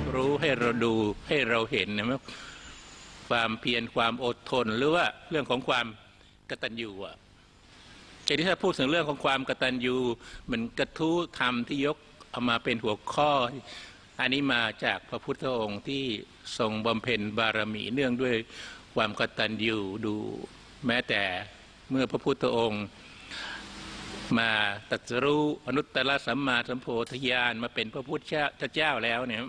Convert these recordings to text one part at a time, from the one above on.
รู้ให้เราดูให้เราเห็นนะความเพียรความอดทนหรือว่าเรื่องของความกตัญญูอ่ะแต่ที่ถ้าพูดถึงเรื่องของความกตัญญูมันกระทู้ธรรมที่ยกเอามาเป็นหัวข้ออันนี้มาจากพระพุทธองค์ที่ทรงบำเพ็ญบารมีเนื่องด้วยความกตัญญูดูแม้แต่เมื่อพระพุทธองค์มาตรัสรู้อนุตตรสัมมาสัมโพธิญาณมาเป็นพระพุทธเจ้าแล้วเนี่ย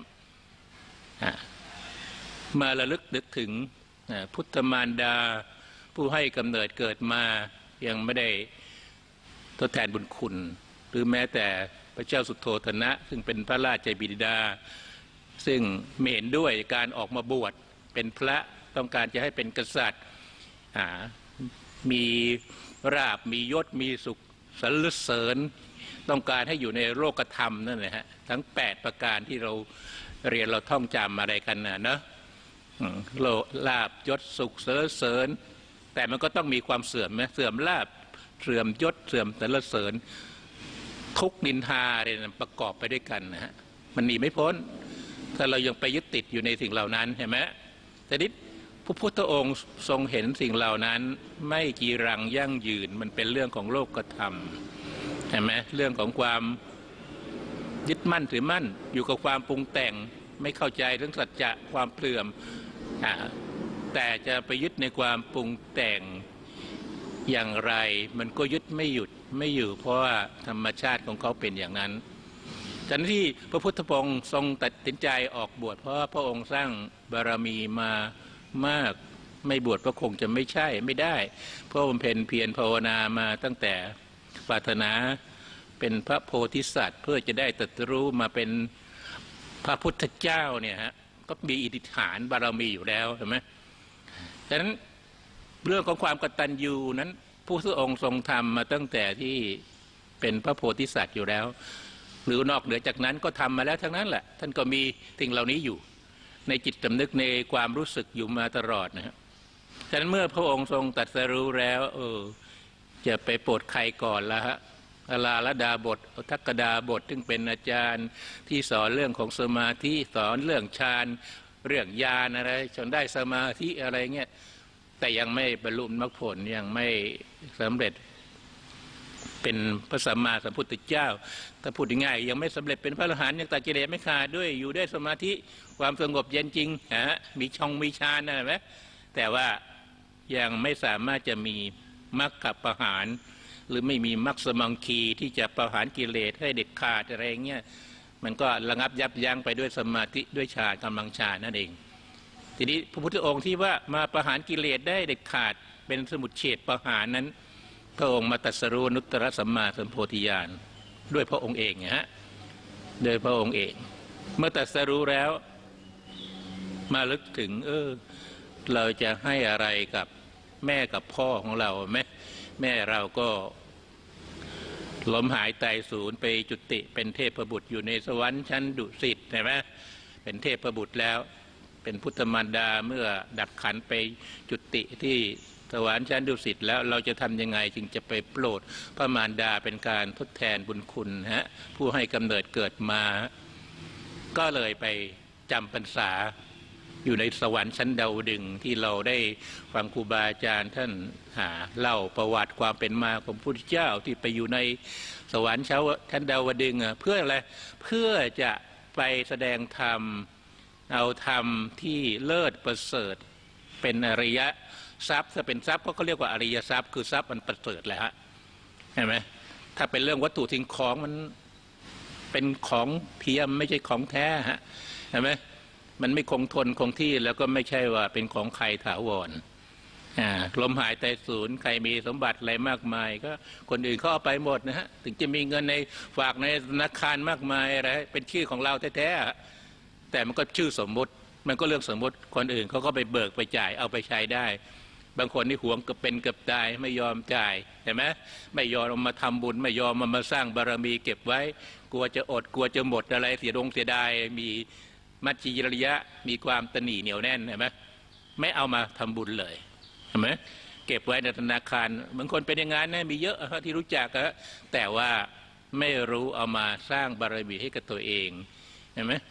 มาระลึกนึกถึงพุทธมารดาผู้ให้กำเนิดเกิดมายังไม่ได้ทดแทนบุญคุณหรือแม้แต่พระเจ้าสุโธทนะซึ่งเป็นพระราชบิดาซึ่งไม่เห็นด้วยการออกมาบวชเป็นพระต้องการจะให้เป็นกษัตริย์มีราบมียศมีสุขสรรเสริญต้องการให้อยู่ในโลกธรรมนั่นแหละฮะทั้ง8ประการที่เราเรียนเราท่องจำอะไรกันนะโลลาบยศสุขสรรเสริญแต่มันก็ต้องมีความเสื่อมนะเสื่อมลาบเสื่อมยศเสื่อมสรรเสริญทุกนินทาเนี่ยประกอบไปด้วยกันนะฮะมันหนีไม่พ้นถ้าเรายังไปยึดติดอยู่ในสิ่งเหล่านั้นเห็นไหมแต่นิดพระพุทธองค์ทรงเห็นสิ่งเหล่านั้นไม่จีรังยั่งยืนมันเป็นเรื่องของโลกธรรมเห็นไหมเรื่องของความยึดมั่นถือมั่นอยู่กับความปรุงแต่งไม่เข้าใจเรื่องสัจจะความเปลื่อมแต่จะไปยึดในความปรุงแต่งอย่างไรมันก็ยึดไม่หยุดไม่อยู่เพราะว่าธรรมชาติของเขาเป็นอย่างนั้นฉะนั้นที่พระพุทธองค์ทรงตัดสินใจออกบวชเพราะพระองค์สร้างบารมีมามากไม่บวชก็คงจะไม่ใช่ไม่ได้เพราะบำเพ็ญเพียรภาวนามาตั้งแต่ปรารถนาเป็นพระโพธิสัตว์เพื่อจะได้ตรัสรู้มาเป็นพระพุทธเจ้าเนี่ยฮะก็มีอิทธิฐานบารมีอยู่แล้วใช่ไหมฉะนั้นเรื่องของความกตัญญูนั้นผู้ทรงทรงทำมาตั้งแต่ที่เป็นพระโพธิสัตว์อยู่แล้วหรือนอกเหนือจากนั้นก็ทำมาแล้วทั้งนั้นแหละท่านก็มีสิ่งเหล่านี้อยู่ในจิตสำนึกในความรู้สึกอยู่มาตลอดนะครับฉะนั้นเมื่อพระองค์ทรงตรัสรู้แล้วจะไปโปรดใครก่อนละฮะอลาลดาบททักกดาบทซึ่งเป็นอาจารย์ที่สอนเรื่องของสมาธิสอนเรื่องฌานเรื่องญาณอะไรจนได้สมาธิอะไรเงี้ยแต่ยังไม่บรรลุมรรคผลยังไม่สำเร็จเป็นพระสัมมาสัมพุทธเจ้าถ้าพูดง่ายยังไม่สำเร็จเป็นพระอรหันต์ยังตัดกิเลสไม่ขาดด้วยอยู่ด้วยสมาธิความสงบเย็นจริงมีมีฌานนะไหมแต่ว่ายังไม่สามารถจะมีมรรคประหารหรือไม่มีมรรคสมังคีที่จะประหารกิเลสให้เด็ดขาดอะไรเงี้ยมันก็ระงับยับยั้งไปด้วยสมาธิด้วยฌานกำลังฌานนั่นเองทีนี้พระพุทธองค์ที่ว่ามาประหารกิเลสได้เด็ดขาดเป็นสมุจเฉทประหารนั้นพระองค์มาตรัสรู้อนุตตรสัมมาสัมโพธิญาณด้วยพระองค์เองฮะโดยพระองค์เองเมื่อตรัสรู้แล้วมาลึกถึงเราจะให้อะไรกับแม่กับพ่อของเราแม่เราก็ล้มหายตายสูญไปจุติเป็นเทพบุตรอยู่ในสวรรค์ชั้นดุสิตใช่ไหมเป็นเทพบุตรแล้วเป็นพุทธมารดาเมื่อดับขันไปจุติที่สวรรค์ชั้นดุสิตแล้วเราจะทำยังไงจึงจะไปโปรดพระมารดาเป็นการทดแทนบุญคุณผู้ให้กำเนิดเกิดมาก็เลยไปจำพรรษาอยู่ในสวรรค์ชั้นดาวดึงส์ที่เราได้ฟังครูบาอาจารย์ท่านเล่าประวัติความเป็นมาของพระพุทธเจ้าที่ไปอยู่ในสวรรค์ชั้นดาวดึงส์เพื่ออะไรเพื่อจะไปแสดงธรรมเอาธรรมที่เลิศประเสริฐเป็นอริยทรัพย์ถ้าเป็นทรัพย์ก็เรียกว่าอริยทรัพย์คือทรัพย์มันประเสริฐแหละฮะเห็นไหมถ้าเป็นเรื่องวัตถุสิ่งของมันเป็นของเทียมไม่ใช่ของแท้ฮะเห็นไหมมันไม่คงทนคงที่แล้วก็ไม่ใช่ว่าเป็นของใครถาวรลมหายใจสูญใครมีสมบัติอะไรมากมายก็คนอื่นเขาเอาไปหมดนะฮะถึงจะมีเงินในฝากในธนาคารมากมายอะไรเป็นชื่อของเราแท้ๆแต่มันก็ชื่อสมมุติมันก็เรื่องสมมติคนอื่นเขาก็ไปเบิกไปจ่ายเอาไปใช้ได้บางคนนี่หวงกับเป็นกับตายไม่ยอมจ่ายเห็นไหมไม่ยอมเอามาทำบุญไม่ยอมมาสร้างบารมีเก็บไว้กลัวจะอดกลัวจะหมดอะไรเสียดายมีมัจฉิริยะมีความตนีเหนียวแน่นเห็นไหมไม่เอามาทำบุญเลยเห็นไหมเก็บไว้ในธนาคารบางคนเป็นอย่างนั้นนะมีเยอะที่รู้จักแต่ว่าไม่รู้เอามาสร้างบารมีให้กับตัวเองเห็นไหม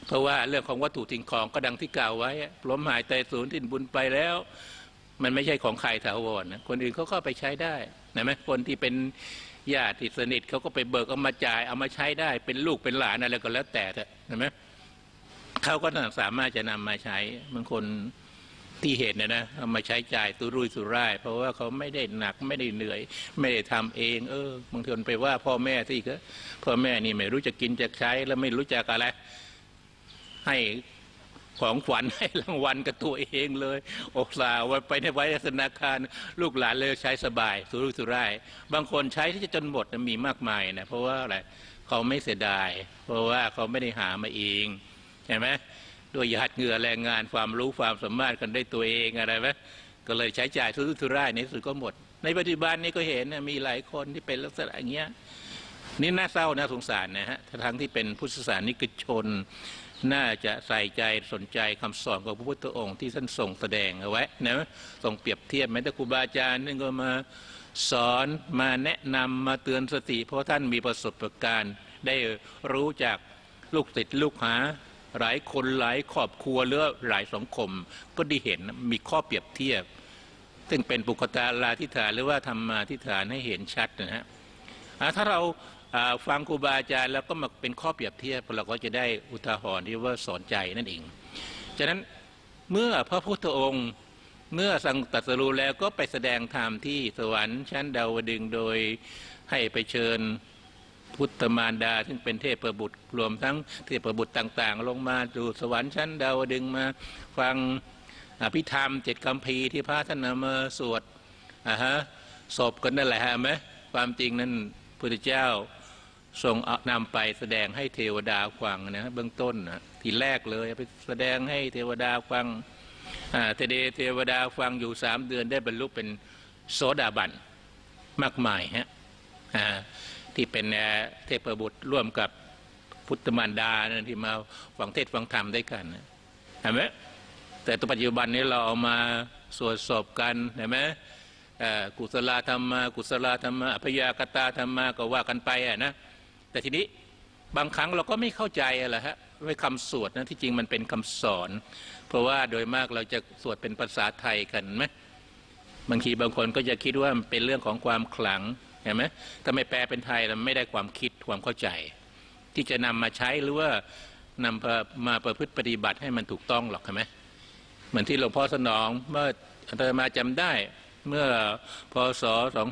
เพราะว่าเรื่องของวัตถุสิ่งของก็ดังที่กล่าวไว้ล้มหายตายสูญทิ้นบุญไปแล้วมันไม่ใช่ของใครถาวรนะคนอื่นเขาก็ไปใช้ได้นะไหมคนที่เป็นญาติสนิทเขาก็ไปเบิกเอามาจ่ายเอามาใช้ได้เป็นลูกเป็นหลานอะไรก็แล้วแต่เห็นไหมเขาก็สามารถจะนำมาใช้บางคนที่เห็นนะเอามาใช้จ่ายตุรุ่ยสุร่ายเพราะว่าเขาไม่ได้หนักไม่ได้เหนื่อยไม่ได้ทำเองบางทีไปว่าพ่อแม่ที่ก็พ่อแม่นี่ไม่รู้จะกินจะใช้แล้วไม่รู้จักอะไรให้ของขวัญให้รางวัลกับตัวเองเลยอกสาวไปในไว้ธนาคารลูกหลานเลยใช้สบายสุรุ่ยสุร่ายบางคนใช้ที่จะจนหมดมีมากมายนะเพราะว่าอะไรเขาไม่เสียดายเพราะว่าเขาไม่ได้หามาเองเห็นไหมด้วยหยาดเหงื่อแรงงานความรู้ความสามารถกันได้ตัวเองอะไรไหมก็เลยใช้จ่ายสุรุ่ยสุร่ายในสุดก็หมดในปัจจุบันนี้ก็เห็นมีหลายคนที่เป็นลักษณะอย่างเงี้ยนี่น่าเศร้าน่าสงสารนะฮะทั้งที่เป็นพุทธศาสนิกชนน่าจะใส่ใจสนใจคำสอนของพระพุทธองค์ที่ท่านทรงแสดงเอาไว้นะทรงเปรียบเทียบแม้แต่ครูบาอาจารย์นั่นก็มาสอนมาแนะนำมาเตือนสติเพราะท่านมีประสบการณ์ได้รู้จากลูกศิษย์ลูกหาหลายคนหลายครอบครัวหรือหลายสังคมก็ได้เห็นมีข้อเปรียบเทียบซึ่งเป็นปุคตาลาธิฐานหรือว่าธรรมาธิฐานให้เห็นชัดนะฮะถ้าเราฟังครูบาอาจารย์แล้วก็มาเป็นข้อเปรียบเทียบเราก็จะได้อุทาหรณ์ที่ว่าสอนใจนั่นเองฉะนั้นเมื่อพระพุทธองค์เมื่อทรงตรัสรู้แล้วก็ไปแสดงธรรมที่สวรรค์ชั้นดาวดึงส์โดยให้ไปเชิญพุทธมารดาซึ่งเป็นเทพบุตรรวมทั้งเทพบุตรต่างๆลงมาดูสวรรค์ชั้นดาวดึงส์มาฟังอภิธรรม7 คัมภีร์ที่พระท่านนำมาสวดศพกันนั่นแหละฮะไหมความจริงนั้นพระพุทธเจ้าทรงนำไปแสดงให้เทวดาฟังนะเบื้องต้นทีแรกเลยไปแสดงให้เทวดาฟังเทวดาฟังอยู่3 เดือนได้บรรลุเป็นโสดาบันมากมายฮะที่เป็นเทพบุตรร่วมกับพุทธมารดาที่มาฟังเทศฟังธรรมด้วยกันเห็นไหมแต่ตัวปัจจุบันนี้เราเอามาสวดศพกันเห็นไหมกุศลธรรมะกุศลธรรมะอภยากตาธรรมะก็ว่ากันไปนะแต่ทีนี้บางครั้งเราก็ไม่เข้าใจอะไรฮะว่าคำสวดนะที่จริงมันเป็นคำสอนเพราะว่าโดยมากเราจะสวดเป็นภาษาไทยกันไหมบางทีบางคนก็จะคิดว่ามันเป็นเรื่องของความขลังเห็นไหมถ้าไม่แปลเป็นไทยเราไม่ได้ความคิดความเข้าใจที่จะนำมาใช้หรือว่านำมาประพฤติปฏิบัติให้มันถูกต้องหรอกเห็นไหมเหมือนที่หลวงพ่อสนองเมื่ออาตมาจำได้เมื่อพศ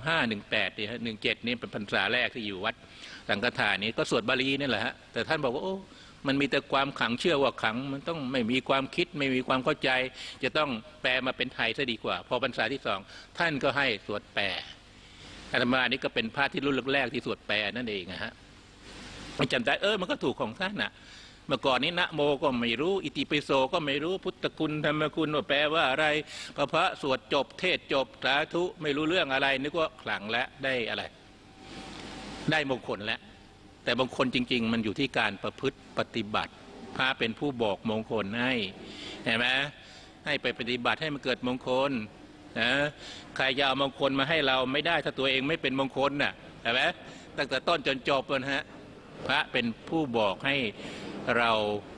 2518เนี่ย17นี่เป็นพรรษาแรกที่อยู่วัดสังฆทานนี้ก็สวดบาลีนี่แหละฮะแต่ท่านบอกว่าโอ้มันมีแต่ความขลังเชื่อว่าขลังมันต้องไม่มีความคิดไม่มีความเข้าใจจะต้องแปลมาเป็นไทยซะดีกว่าพอพรรษาที่2ท่านก็ให้สวดแปลอาตมานี่ก็เป็นพระที่รุ่นแรกที่สวดแปลนั่นเองฮะจำได้มันก็ถูกของท่านน่ะเมื่อก่อนนี้นะโมก็ไม่รู้อิติปิโสก็ไม่รู้พุทธคุณธรรมคุณว่าแปลว่าอะไรพระสวดจบเทศจบสาธุไม่รู้เรื่องอะไรนึกว่าขลังและได้อะไรได้มงคลแล้วแต่บางคนจริงๆมันอยู่ที่การประพฤติปฏิบัติพระเป็นผู้บอกมงคลให้เห็นไหมให้ไปปฏิบัติให้มันเกิดมงคลนะใครจะเอามงคลมาให้เราไม่ได้ถ้าตัวเองไม่เป็นมงคลน่ะเห็นไหมตั้งแต่ต้นจนจบเลยฮะพระเป็นผู้บอกให้เรา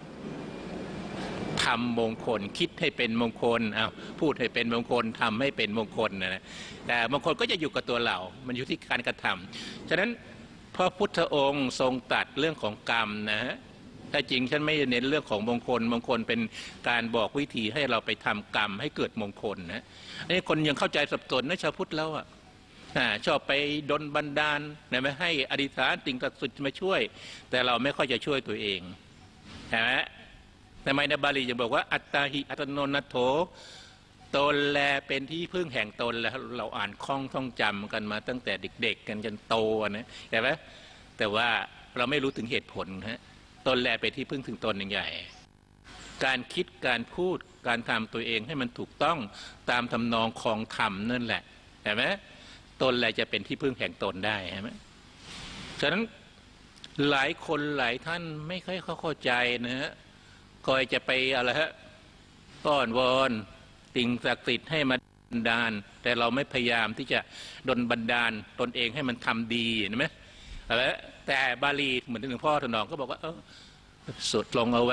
ทำมงคลคิดให้เป็นมงคลพูดให้เป็นมงคลทำให้เป็นมงคลนะแต่มงคลก็จะอยู่กับตัวเรามันอยู่ที่การกระทำฉะนั้นพระพุทธองค์ทรงตรัสเรื่องของกรรมนะฮะถ้าจริงฉันไม่เน้นเรื่องของมงคลมงคลเป็นการบอกวิธีให้เราไปทำกรรมให้เกิดมงคลนะอันนี้คนยังเข้าใจสับสนนะชาวพุทธแล้วชอบไปดลบันดาลนะไม่ให้อธิษฐานสิ่งศักดิ์สิทธิ์มาช่วยแต่เราไม่ค่อยจะช่วยตัวเองใช่ไหมทำไมในบาลีจะบอกว่าอัตตาหิอัตโนนัตโถตนแลเป็นที่พึ่งแห่งตนแล้วเราอ่านคล่องท่องจำกันมาตั้งแต่เด็กๆกันจนโตนะใช่ไหมแต่ว่าเราไม่รู้ถึงเหตุผลตนแลเป็นที่พึ่งถึงตนอย่างใหญ่การคิดการพูดการทำตัวเองให้มันถูกต้องตามทำนองคองธรรมนั่นแหละใช่ไหมตนแลจะเป็นที่พึ่งแห่งตนได้ใช่ไหมฉะนั้นหลายคนหลายท่านไม่ค่อยเข้าใจนะฮะคอยจะไปอะไรฮะต้อนวอนสิ่งศักดิ์สิทธิ์ให้มาบันดาลแต่เราไม่พยายามที่จะดลบันดาลตนเองให้มันทำดีเห็นไหมแต่บาลีเหมือนที่หลวงพ่อถนอมก็บอกว่าสวดลงเอาไว้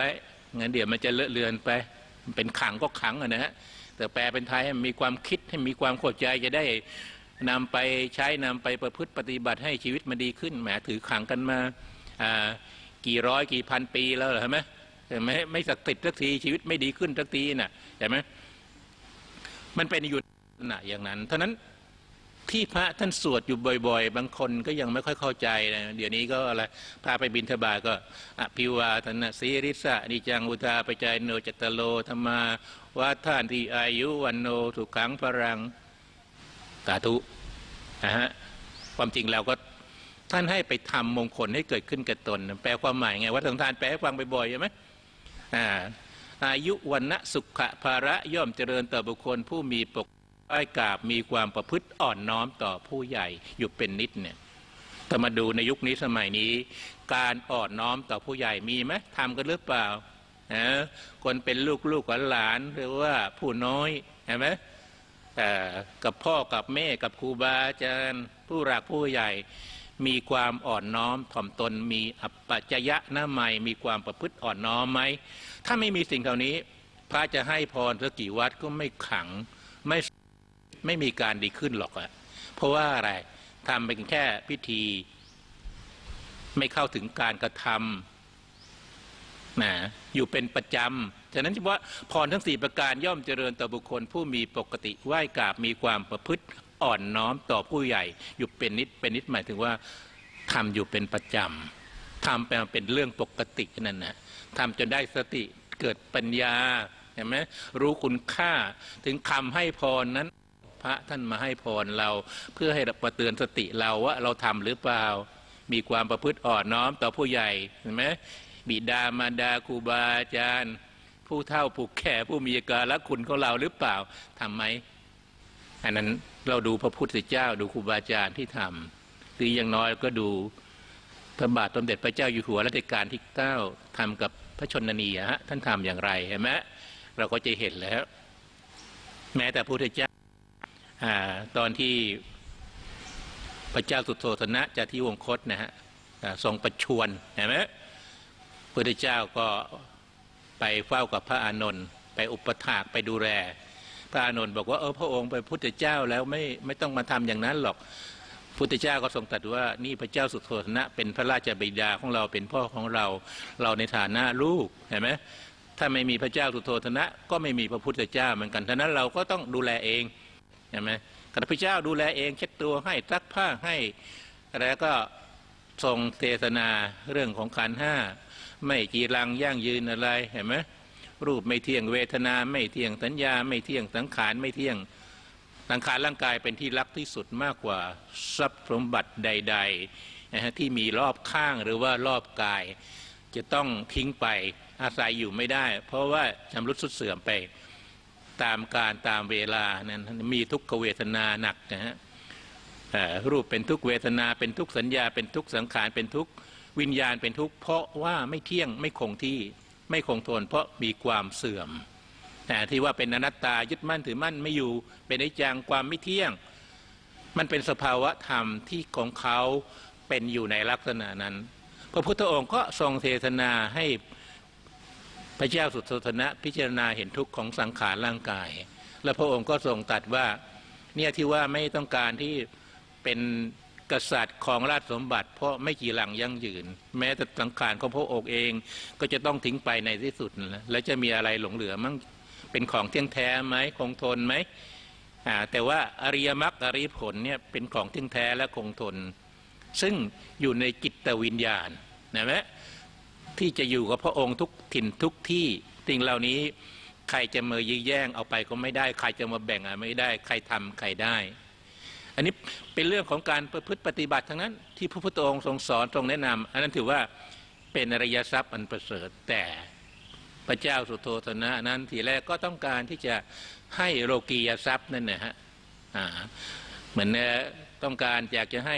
งั้นเดี๋ยวมันจะเลอะเลือนไปเป็นขังก็ขังนะฮะแต่แปลเป็นไทยให้มีความคิดให้มีความเข้าใจจะได้นำไปใช้นำไปประพฤติปฏิบัติให้ชีวิตมันดีขึ้นแหมถือขังกันมากี่ร้อยกี่พันปีแล้วเห็นไหมไม่สักติดสักทีชีวิตไม่ดีขึ้นสักทีน่ะเห็นไหมมันเป็นอยู่น่ะอย่างนั้นเท่านั้นที่พระท่านสวดอยู่บ่อยๆบางคนก็ยังไม่ค่อยเข้าใจนะเดี๋ยวนี้ก็อะไรพาไปบิณฑบาตก็อภิวาทนาสีริสะนิจังอุทาปจายโนจตโลธรรมาวาท่านที่อายุวันโนสุขังพรังสาธุนะฮะความจริงแล้วก็ท่านให้ไปทำมงคลให้เกิดขึ้นกับตนแปลความหมายไงวัดสังฆทานแปลให้ฟังบ่อยๆใช่ไหมอายุวันนะสุขะภาระย่อมเจริญต่อบุคคลผู้มีปกไหว้กราบมีความประพฤติอ่อนน้อมต่อผู้ใหญ่อยู่เป็นนิดเนี่ยแต่มาดูในยุคนี้สมัยนี้การอ่อนน้อมต่อผู้ใหญ่มีไหมทำกันหรือเปล่าคนเป็นลูกหลานหรือว่าผู้น้อยเห็นไหมกับพ่อกับแม่กับครูบาอาจารย์ผู้รักผู้ใหญ่มีความอ่อนน้อมถ่อมตนมีอัปปจยะนะไมมีความประพฤติอ่อนน้อมไหมถ้าไม่มีสิ่งเหล่านี้พระจะให้พรสักกี่วัดก็ไม่ขังไม่มีการดีขึ้นหรอกอะเพราะว่าอะไรทำเป็นแค่พิธีไม่เข้าถึงการกระทำนะอยู่เป็นประจำฉะนั้นที่ว่าพรทั้ง4ประการย่อมเจริญต่อบุคคลผู้มีปกติไหว้กราบมีความประพฤติอ่อนน้อมต่อผู้ใหญ่อยู่เป็นนิดหมายถึงว่าทำอยู่เป็นประจำทำเป็นเรื่องปกตินั่นนะทำจนได้สติเกิดปัญญาเห็นไหมรู้คุณค่าถึงคำให้พรนั้นพระท่านมาให้พรเราเพื่อให้ประเตือนสติเราว่าเราทำหรือเปล่ามีความประพฤติอ่อนน้อมต่อผู้ใหญ่เห็นไหมบิดามารดาครูบาอาจารย์ผู้เฒ่าผู้แก่ผู้มีกาลคุณของเราหรือเปล่าทำไหมอันนั้นเราดูพระพุทธเจ้าดูครูบาอาจารย์ที่ทำหรืออย่างน้อยก็ดูพระบาทสมเด็จพระเจ้าอยู่หัวรัชกาลที่9ทำกับพระชนนีฮะท่านทำอย่างไรเห็นไหมเราก็จะเห็นแล้วแม้แต่พระพุทธเจ้าตอนที่พระเจ้าสุโธทนะจะที่วงคตนะฮะทรงประชวรเห็นไหมพระพุทธเจ้าก็ไปเฝ้ากับพระอานนท์ไปอุปถากไปดูแลพระอานนท์บอกว่าพระองค์เป็นพุทธเจ้าแล้วไม่ต้องมาทำอย่างนั้นหรอกพุทธเจ้าก็ทรงตรัสว่านี่พระเจ้าสุโธทนะเป็นพระราชบิดาของเราเป็นพ่อของเราในฐานะลูกเห็นไหมถ้าไม่มีพระเจ้าสุโธทนะก็ไม่มีพระพุทธเจ้าเหมือนกันฉะนั้นเราก็ต้องดูแลเองเห็นไหมพระเจ้าดูแลเองเช็ดตัวให้ซักผ้าให้แล้วก็ทรงเทศนาเรื่องของขันธ์ห้าไม่จีรังยั่งยืนอะไรเห็นไหมรูปไม่เที่ยงเวทนาไม่เที่ยงสัญญาไม่เที่ยงสังขารไม่เที่ยงสังขารร่างกายเป็นที่รักที่สุดมากกว่าทรัพย์สมบัติใดๆนะฮะที่มีรอบข้างหรือว่ารอบกายจะต้องทิ้งไปอาศัยอยู่ไม่ได้เพราะว่าชำรุดทรุดเสื่อมไปตามการตามเวลานั้นมีทุกขเวทนาหนักนะฮะรูปเป็นทุกเวทนาเป็นทุกสัญญาเป็นทุกสังขารเป็นทุกวิญญาณเป็นทุกเพราะว่าไม่เที่ยงไม่คงที่ไม่คงทนเพราะมีความเสื่อมแต่ที่ว่าเป็นอนัตตายึดมั่นถือมั่นไม่อยู่เป็นอนิจจังความไม่เที่ยงมันเป็นสภาวะธรรมที่ของเขาเป็นอยู่ในลักษณะนั้นพระพุทธองค์ก็ทรงเทศนาให้พระเจ้าสุโธทนะพิจารณาเห็นทุกข์ของสังขารร่างกายและพระองค์ก็ทรงตรัสว่าเนี่ยที่ว่าไม่ต้องการที่เป็นกษัตริย์ของราชสมบัติเพราะไม่จีรังยั่งยืนแม้แต่สังขารของพระองค์เองก็จะต้องทิ้งไปในที่สุดแล้วจะมีอะไรหลงเหลือมั่งเป็นของเที่ยงแท้ไหมคงทนไหมแต่ว่าอริยมรรคอริยผลเนี่ยเป็นของเที่ยงแท้และคงทนซึ่งอยู่ในจิตวิญญาณนะไหมที่จะอยู่กับพระองค์ทุกถิ่นทุกที่สิ่งเหล่านี้ใครจะมายื้อแย่งเอาไปก็ไม่ได้ใครจะมาแบ่งไม่ได้ใครทำใครได้อันนี้เป็นเรื่องของการประพฤติปฏิบัติทั้งนั้นที่พระพุทธองค์ทรงสอนทรงแนะนำอันนั้นถือว่าเป็นอริยทรัพย์อันประเสริฐแต่พระเจ้าสุโธทนะนั้นทีแรกก็ต้องการที่จะให้โลกียทรัพย์นั่นนะฮะเหมือนต้องการอยากจะให้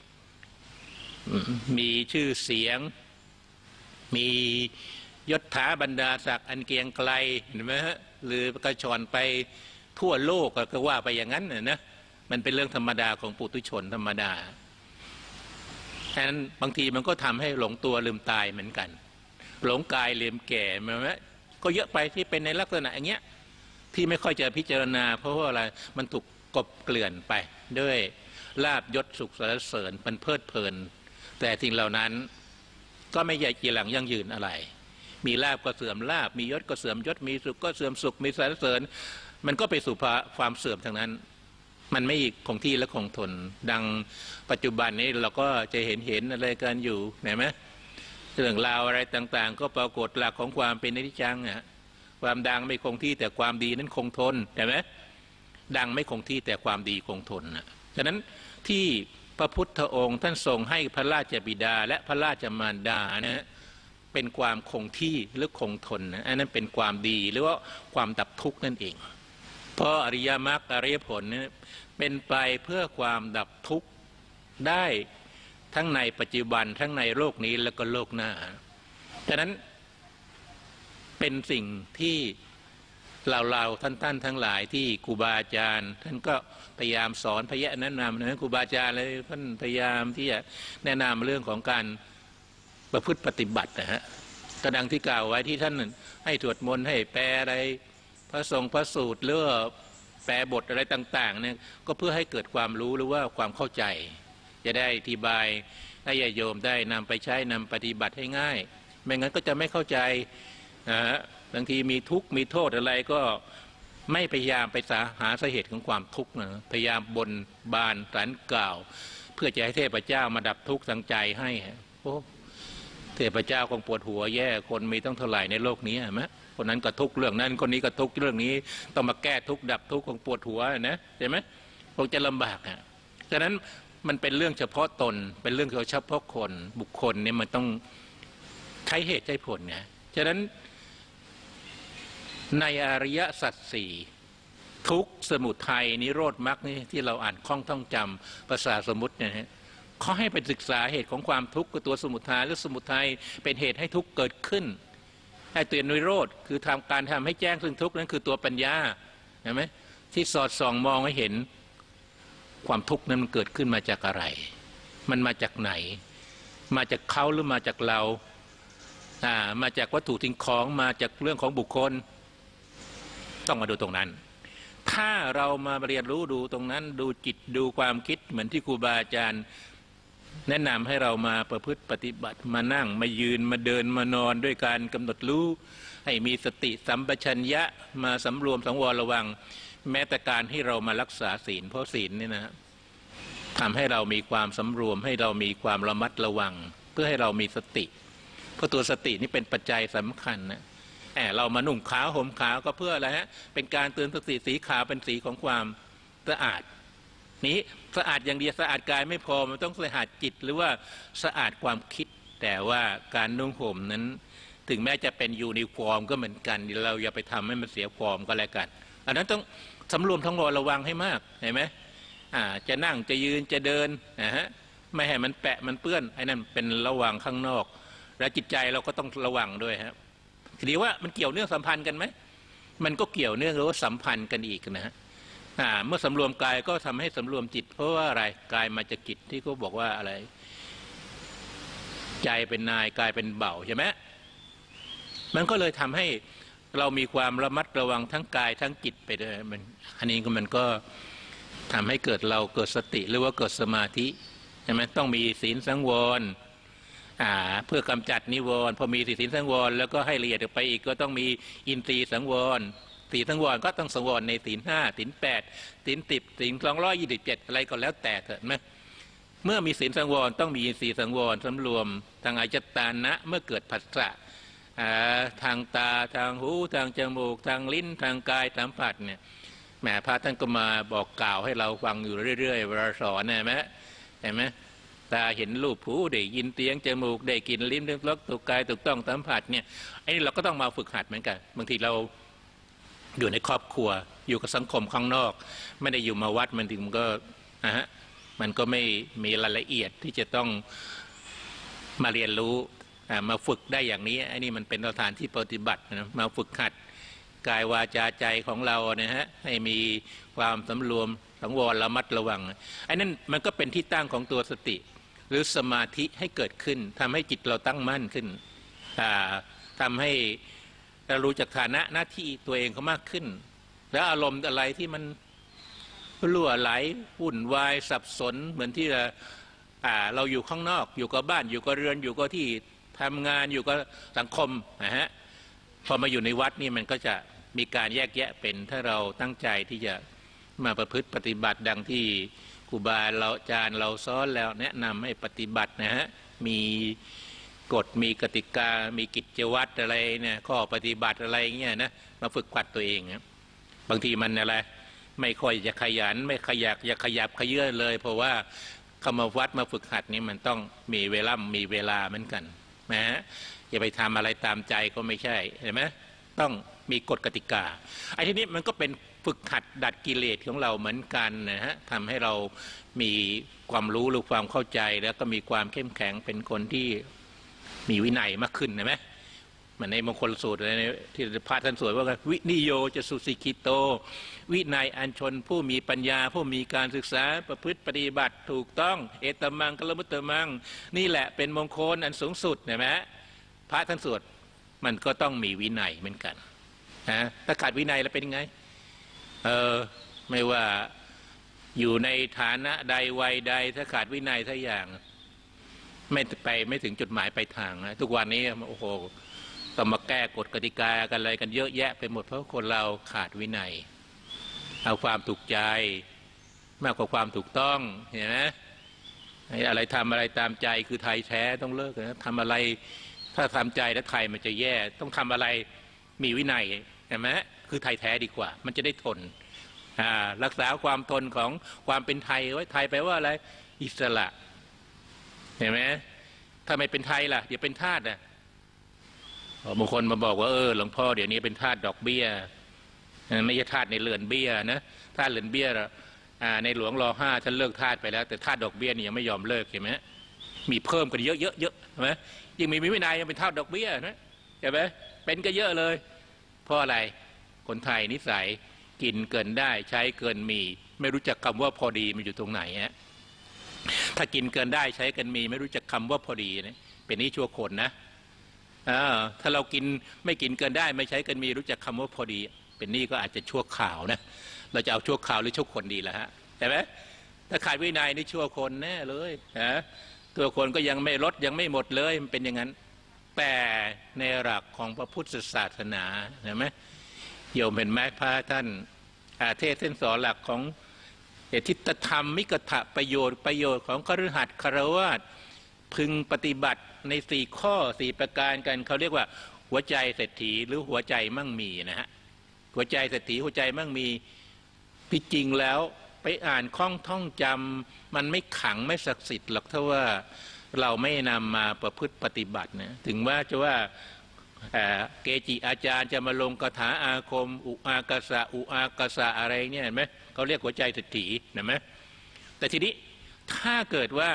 มีชื่อเสียงมียศถาบรรดาศักดิ์อันเกรียงไกรเห็นไหมฮะหรือกระชอนไปทั่วโลกก็ว่าไปอย่างนั้นนะมันเป็นเรื่องธรรมดาของปุถุชนธรรมดาฉะนั้นบางทีมันก็ทำให้หลงตัวลืมตายเหมือนกันหลงกายเหลี่ยมแก่มาไหมก็เยอะไปที่เป็นในลักษณะอย่างเงี้ยที่ไม่ค่อยจะพิจารณาเพราะว่าอะไรมันถูกกบเกลื่อนไปด้วยลาภยศสุขสรรเสริญมันเพลิดเพลินแต่สิ่งเหล่านั้นก็ไม่ใหญ่กีหลังยั่งยืนอะไรมีลาภก็เสื่อมลาภมียศก็เสื่อมยศมีสุขก็เสื่อมสุขมีสรรเสริญมันก็ไปสู่ความเสื่อมทางนั้นมันไม่คงที่และคงทนดังปัจจุบันนี้เราก็จะเห็นอะไรกันอยู่เห็นไหมเรื่องราวอะไรต่างๆก็ปรากฏหลักของความเป็นอนิจจังอ่ะความดังไม่คงที่แต่ความดีนั้นคงทนเห็นไหมดังไม่คงที่แต่ความดีคงทนนะฉะนั้นที่พระพุทธองค์ท่านทรงให้พระราชบิดาและพระราชมารดานะเป็นความคงที่หรือคงทนนะอันนั้นเป็นความดีหรือว่าความดับทุกข์นั่นเองเพราะอริยมรรคอริยผลเนี่ยเป็นไปเพื่อความดับทุกข์ได้ทั้งในปัจจุบันทั้งในโลกนี้แล้วก็โลกหน้าฉะนั้นเป็นสิ่งที่เราท่านทั้งหลายที่ครูบาอาจารย์ท่านก็พยายามสอนพยายามแนะนำนะครูบาอาจารย์เลยท่านพยายามที่จะแนะนำเรื่องของการประพฤติปฏิบัตินะฮะกระดังที่กล่าวไว้ที่ท่านให้สวดมนต์ให้แปลอะไรพระสูตรหรือแปลบทอะไรต่างๆเนี่ยก็เพื่อให้เกิดความรู้หรือว่าความเข้าใจจะได้อธิบายให้ญาติโยมได้นำไปใช้นำปฏิบัติให้ง่ายไม่งั้นก็จะไม่เข้าใจนะฮะบางทีมีทุกข์มีโทษอะไรก็ไม่พยายามไปหาสาเหตุของความทุกข์นะพยายามบนบานสรรกล่าวเพื่อจะให้เทพเจ้ามาดับทุกข์ทางใจให้โอ้เทพเจ้าคงปวดหัวแย่คนมีต้องเท่าไหร่ในโลกนี้ไหมคนนั้นก็ทุกข์เรื่องนั้นคนนี้ก็ทุกข์เรื่องนี้ต้องมาแก้ทุกข์ดับทุกข์คงปวดหัวนะใช่ไหมคงจะลำบากอ่ะฉะนั้นมันเป็นเรื่องเฉพาะตนเป็นเรื่องเฉพาะคนบุคคลเนี่ยมันต้องใช้เหตุใช้ผลไงฉะนั้นในอริยสัจสี่ทุกข์สมุทัยนิโรธมรรคนี่ที่เราอ่านคล่องท่องจำภาษาสมมุติเนี่ยเขาให้ไปศึกษาเหตุของความทุกข์คือตัวสมุทัยหรือสมุทัยเป็นเหตุให้ทุกข์เกิดขึ้นให้ตัวนิโรธคือการทำให้แจ้งซึ่งทุกข์นั้นคือตัวปัญญาเห็นไหมที่สอดส่องมองให้เห็นความทุกข์นั้นมันเกิดขึ้นมาจากอะไรมันมาจากไหนมาจากเขาหรือมาจากเรามาจากวัตถุสิ่งของมาจากเรื่องของบุคคลต้องมาดูตรงนั้นถ้าเรามาเรียนรู้ดูตรงนั้นดูจิตดูความคิดเหมือนที่ครูบาอาจารย์แนะนำให้เรามาประพฤติปฏิบัติมานั่งมายืนมาเดินมานอนด้วยการกำหนดรู้ให้มีสติสัมปชัญญะมาสำรวมสังวรระวังแม้แต่การที่เรามารักษาศีลเพราะศีลนี่นะทำให้เรามีความสำรวมให้เรามีความระมัดระวังเพื่อให้เรามีสติเพราะตัวสตินี่เป็นปัจจัยสำคัญนะเรามานุ่งขาวห่มขาวก็เพื่ออะไรฮะเป็นการเตือนสติสีขาวเป็นสีของความสะอาดนี้สะอาดอย่างเดียวสะอาดกายไม่พอมันต้องสะอาดจิตหรือว่าสะอาดความคิดแต่ว่าการนุ่งห่มนั้นถึงแม้จะเป็นยูนิฟอร์มก็เหมือนกันเราอย่าไปทำให้มันเสียฟอร์มก็แล้วกันอันนั้นต้องสำรวมทั้งระวังให้มากเห็นไหมจะนั่งจะยืนจะเดินนะฮะไม่ให้มันแปะมันเปื้อนไอ้นั่นเป็นระวังข้างนอกและจิตใจเราก็ต้องระวังด้วยครับทีนี้ว่ามันเกี่ยวเนื่องสัมพันธ์กันไหมมันก็เกี่ยวเนื่องหรือว่าสัมพันธ์กันอีกนะฮะเมื่อสำรวมกายก็ทำให้สำรวมจิตเพราะว่าอะไรกายมาจากจิตที่เขาบอกว่าอะไรใจเป็นนายกายเป็นเบาใช่ไหมมันก็เลยทำให้เรามีความระมัดระวังทั้งกายทั้งจิตไปด้วยอันนี้มันก็ทำให้เกิดสติหรือว่าเกิดสมาธิใช่ไหมต้องมีศีลสังวรเพื่อกำจัดนิวรณ์พอมีศีลสังวรแล้วก็ให้ละเอียดไปอีกก็ต้องมีอินทรีย์สังวรศีลสังวรก็ต้องสังวรในศีล 5ศีล 8ศีล 10ศีล227อะไรก็แล้วแต่เถอะนะเมื่อมีศีลสังวรต้องมีอินทรีย์สังวรสำรวมทางอายตนะเมื่อเกิดผัสสะทางตาทางหูทางจมูกทางลิ้นทางกายสัมผัสเนี่ยแหมพระท่านก็มาบอกกล่าวให้เราฟังอยู่เรื่อยๆเวลาสอนเห็นไหมตาเห็นรูปหูได้ยินเสียงจมูกได้กลิ่นลิ้นได้รสถูกกายถูกต้องสัมผัสเนี่ยไอ้นี่เราก็ต้องมาฝึกหัดเหมือนกันบางทีเราอยู่ในครอบครัวอยู่กับสังคมข้างนอกไม่ได้อยู่มาวัดมันถึงก็มันก็ไม่มีรายละเอียดที่จะต้องมาเรียนรู้มาฝึกได้อย่างนี้ไอ้นี่มันเป็นสถานที่ปฏิบัตินะมาฝึกหัดกายวาจาใจของเราเนี่ยให้มีความสำรวมสังวรระมัดระวังไอ้นั่นมันก็เป็นที่ตั้งของตัวสติหรือสมาธิให้เกิดขึ้นทำให้จิตเราตั้งมั่นขึ้นทำให้เรารู้จักฐานะหน้าที่ตัวเองเขามากขึ้นแล้วอารมณ์อะไรที่มันรั่วไหลวุ่นวายสับสนเหมือนที่เราอยู่ข้างนอกอยู่กับบ้านอยู่กับเรือนอยู่กับที่ทำงานอยู่กับสังคมนะฮะพอมาอยู่ในวัดนี่มันก็จะมีการแยกแยะเป็นถ้าเราตั้งใจที่จะมาประพฤติปฏิบัติดังที่ครูบาอาจารย์เราสอนแล้วแนะนำให้ปฏิบัตินะฮะมีกฎมีกติกามีกิจวัตรอะไรเนี่ยข้อปฏิบัติอะไรเงี้ยนะมาฝึกขัดตัวเองนะบางทีมันอะไรไม่ค่อยจะขยันไม่ขยับขยื่นเลยเพราะว่าเข้ามาวัดมาฝึกหัดนี่มันต้องมีเวลาเหมือนกันนะฮะอย่าไปทำอะไรตามใจก็ไม่ใช่เห็นไหมต้องมีกฎกติกาไอ้ทีนี้มันก็เป็นฝึกหัดดัดกิเลสของเราเหมือนกันนะฮะทำให้เรามีความรู้หรือความเข้าใจแล้วก็มีความเข้มแข็งเป็นคนที่มีวินัยมากขึ้นนะไหมเหมือนในมงคลสูตรอะไรที่พระท่านสวยว่าวินิโยจะสุสิกิโตวินัยอันชนผู้มีปัญญาผู้มีการศึกษาประพฤติปฏิบัติถูกต้องเอตมังกัลมุตตมังนี่แหละเป็นมงคลอันสูงสุดเห็นไหมพระท่านสวดมันก็ต้องมีวินัยเหมือนกันนะถ้าขาดวินัยแล้วเป็นไงไม่ว่าอยู่ในฐานะใดวัยใดถ้าขาดวินัยสักอย่างไม่ถึงจุดหมายปลายทางนะทุกวันนี้โอ้โหต้องมาแก้กฎกติกากันอะไรกันเยอะแยะไปหมดเพราะคนเราขาดวินัยเอาความถูกใจมากกว่าความถูกต้องเห็นไหมอะไรทำอะไรตามใจคือไทยแท้ต้องเลิกนะทำอะไรถ้าทำใจแล้วไทยมันจะแย่ต้องทำอะไรมีวินัยเห็นไหมคือไทยแท้ดีกว่ามันจะได้ทนรักษาความทนของความเป็นไทยไว้ไทยแปลว่าอะไรอิสระเห็นไหมถ้าไม่เป็นไทยล่ะเดี๋ยวเป็นทาสนะบางคนมาบอกว่าหลวงพ่อเดี๋ยวนี้เป็นทาสดอกเบี้ยไม่ใช่ทาสในเรือนเบี้ยนะทาสเรือนเบี้ยในหลวงร.5ท่านเลิกทาสไปแล้วแต่ทาสดอกเบี้ยนี่ยังไม่ยอมเลิกเห็นไหมมีเพิ่มกันเยอะใช่ไหมยิ่งมีวินัยยังเป็นทาสดอกเบี้ยนะเห็นไหมเป็นก็เยอะเลยเพราะอะไรคนไทยนิสัยกินเกินได้ใช้เกินมีไม่รู้จักคำว่าพอดีมันอยู่ตรงไหนฮะถ้ากินเกินได้ใช้เกินมีไม่รู้จักคำว่าพอดีเนี่ยเป็นนี้ชั่วคนนะถ้าเราไม่กินเกินได้ไม่ใช้เกินมีรู้จักคำว่าพอดีเป็นนี่ก็อาจจะชั่วข่าวนะเราจะเอาชั่วข่าวหรือชั่วคนดีล่ะฮะใช่ไหมถ้าขาดวินัยนี่ชั่วคนแน่เลยนะตัวคนก็ยังไม่ลดยังไม่หมดเลยมันเป็นอย่างนั้นแต่ในหลักของพระพุทธศาสนาเห็นไหมโยมเห็นไหมพระท่านเทศน์เส้นสอนหลักของทิฏฐธรรมมิกถะประโยชน์ของคฤหัสถ์คฤหัสถ์พึงปฏิบัติใน4 ข้อ 4 ประการกันเขาเรียกว่าหัวใจเศรษฐีหรือหัวใจมั่งมีนะฮะหัวใจเศรษฐีหัวใจมั่งมีที่จริงแล้วไปอ่านคล่องท่องจำมันไม่ขังไม่ศักดิ์สิทธิ์หรอกถ้าว่าเราไม่นำมาประพฤติปฏิบัตินะถึงว่าจะว่าเกจิอาจารย์จะมาลงคาถาอาคมอุอากาสะอะไรเนี่ยเห็นไหมเขาเรียกหัวใจเศรษฐีเห็นไหมแต่ทีนี้ถ้าเกิดว่า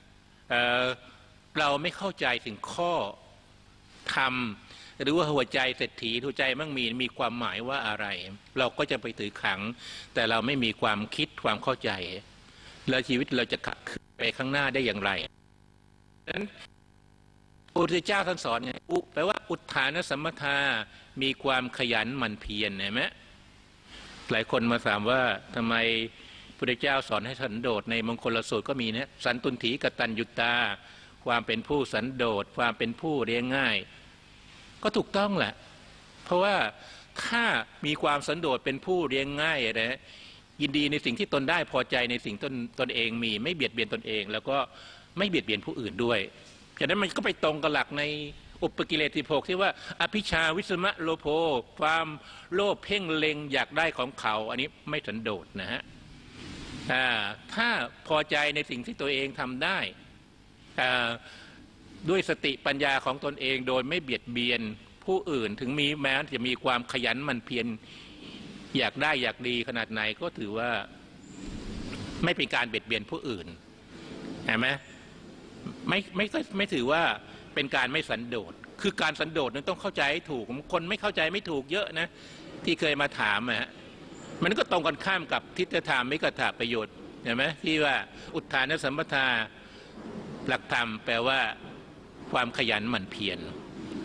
เราไม่เข้าใจถึงข้อธรรมหรือว่าหัวใจเศรษฐีหัวใจมั่งมีความหมายว่าอะไรเราก็จะไปถือขังแต่เราไม่มีความคิดความเข้าใจแล้วชีวิตเราจะขับไปข้างหน้าได้อย่างไรดังนั้นพระพุทธเจ้าท่านสอนไงแปลว่าอุทธานสัมปทามีความขยันหมั่นเพียรเห็นไหมหลายคนมาถามว่าทำไมพระพุทธเจ้าสอนให้สันโดษในมงคลสูตรก็มีนะสันตุนถีกตัญญูตาความเป็นผู้สันโดษความเป็นผู้เรียงง่ายก็ถูกต้องแหละเพราะว่าถ้ามีความสันโดษเป็นผู้เรียงง่ายนะยินดีในสิ่งที่ตนได้พอใจในสิ่งตนเองมีไม่เบียดเบียนตนเองแล้วก็ไม่เบียดเบียนผู้อื่นด้วยฉะนั้นมันก็ไปตรงกับหลักในอุปกิเลส16ที่ว่าอภิชาวิสมะโลโภความโลภเพ่งเล็งอยากได้ของเขาอันนี้ไม่สันโดษนะฮะถ้าพอใจในสิ่งที่ตัวเองทำได้ด้วยสติปัญญาของตนเองโดยไม่เบียดเบียนผู้อื่นถึงแม้จะมีความขยันหมั่นเพียรอยากได้อยากดีขนาดไหนก็ถือว่าไม่เป็นการเบียดเบียนผู้อื่นเห็นไหมไม่ถือว่าเป็นการไม่สันโดษคือการสันโดษนั้นต้องเข้าใจให้ถูกคนไม่เข้าใจไม่ถูกเยอะนะที่เคยมาถามมันก็ตรงกันข้ามกับทิฏฐธรรมมิกถะประโยชน์เห็นไหมที่ว่าอุทธานสัมปทาหลักธรรมแปลว่าความขยันหมั่นเพียร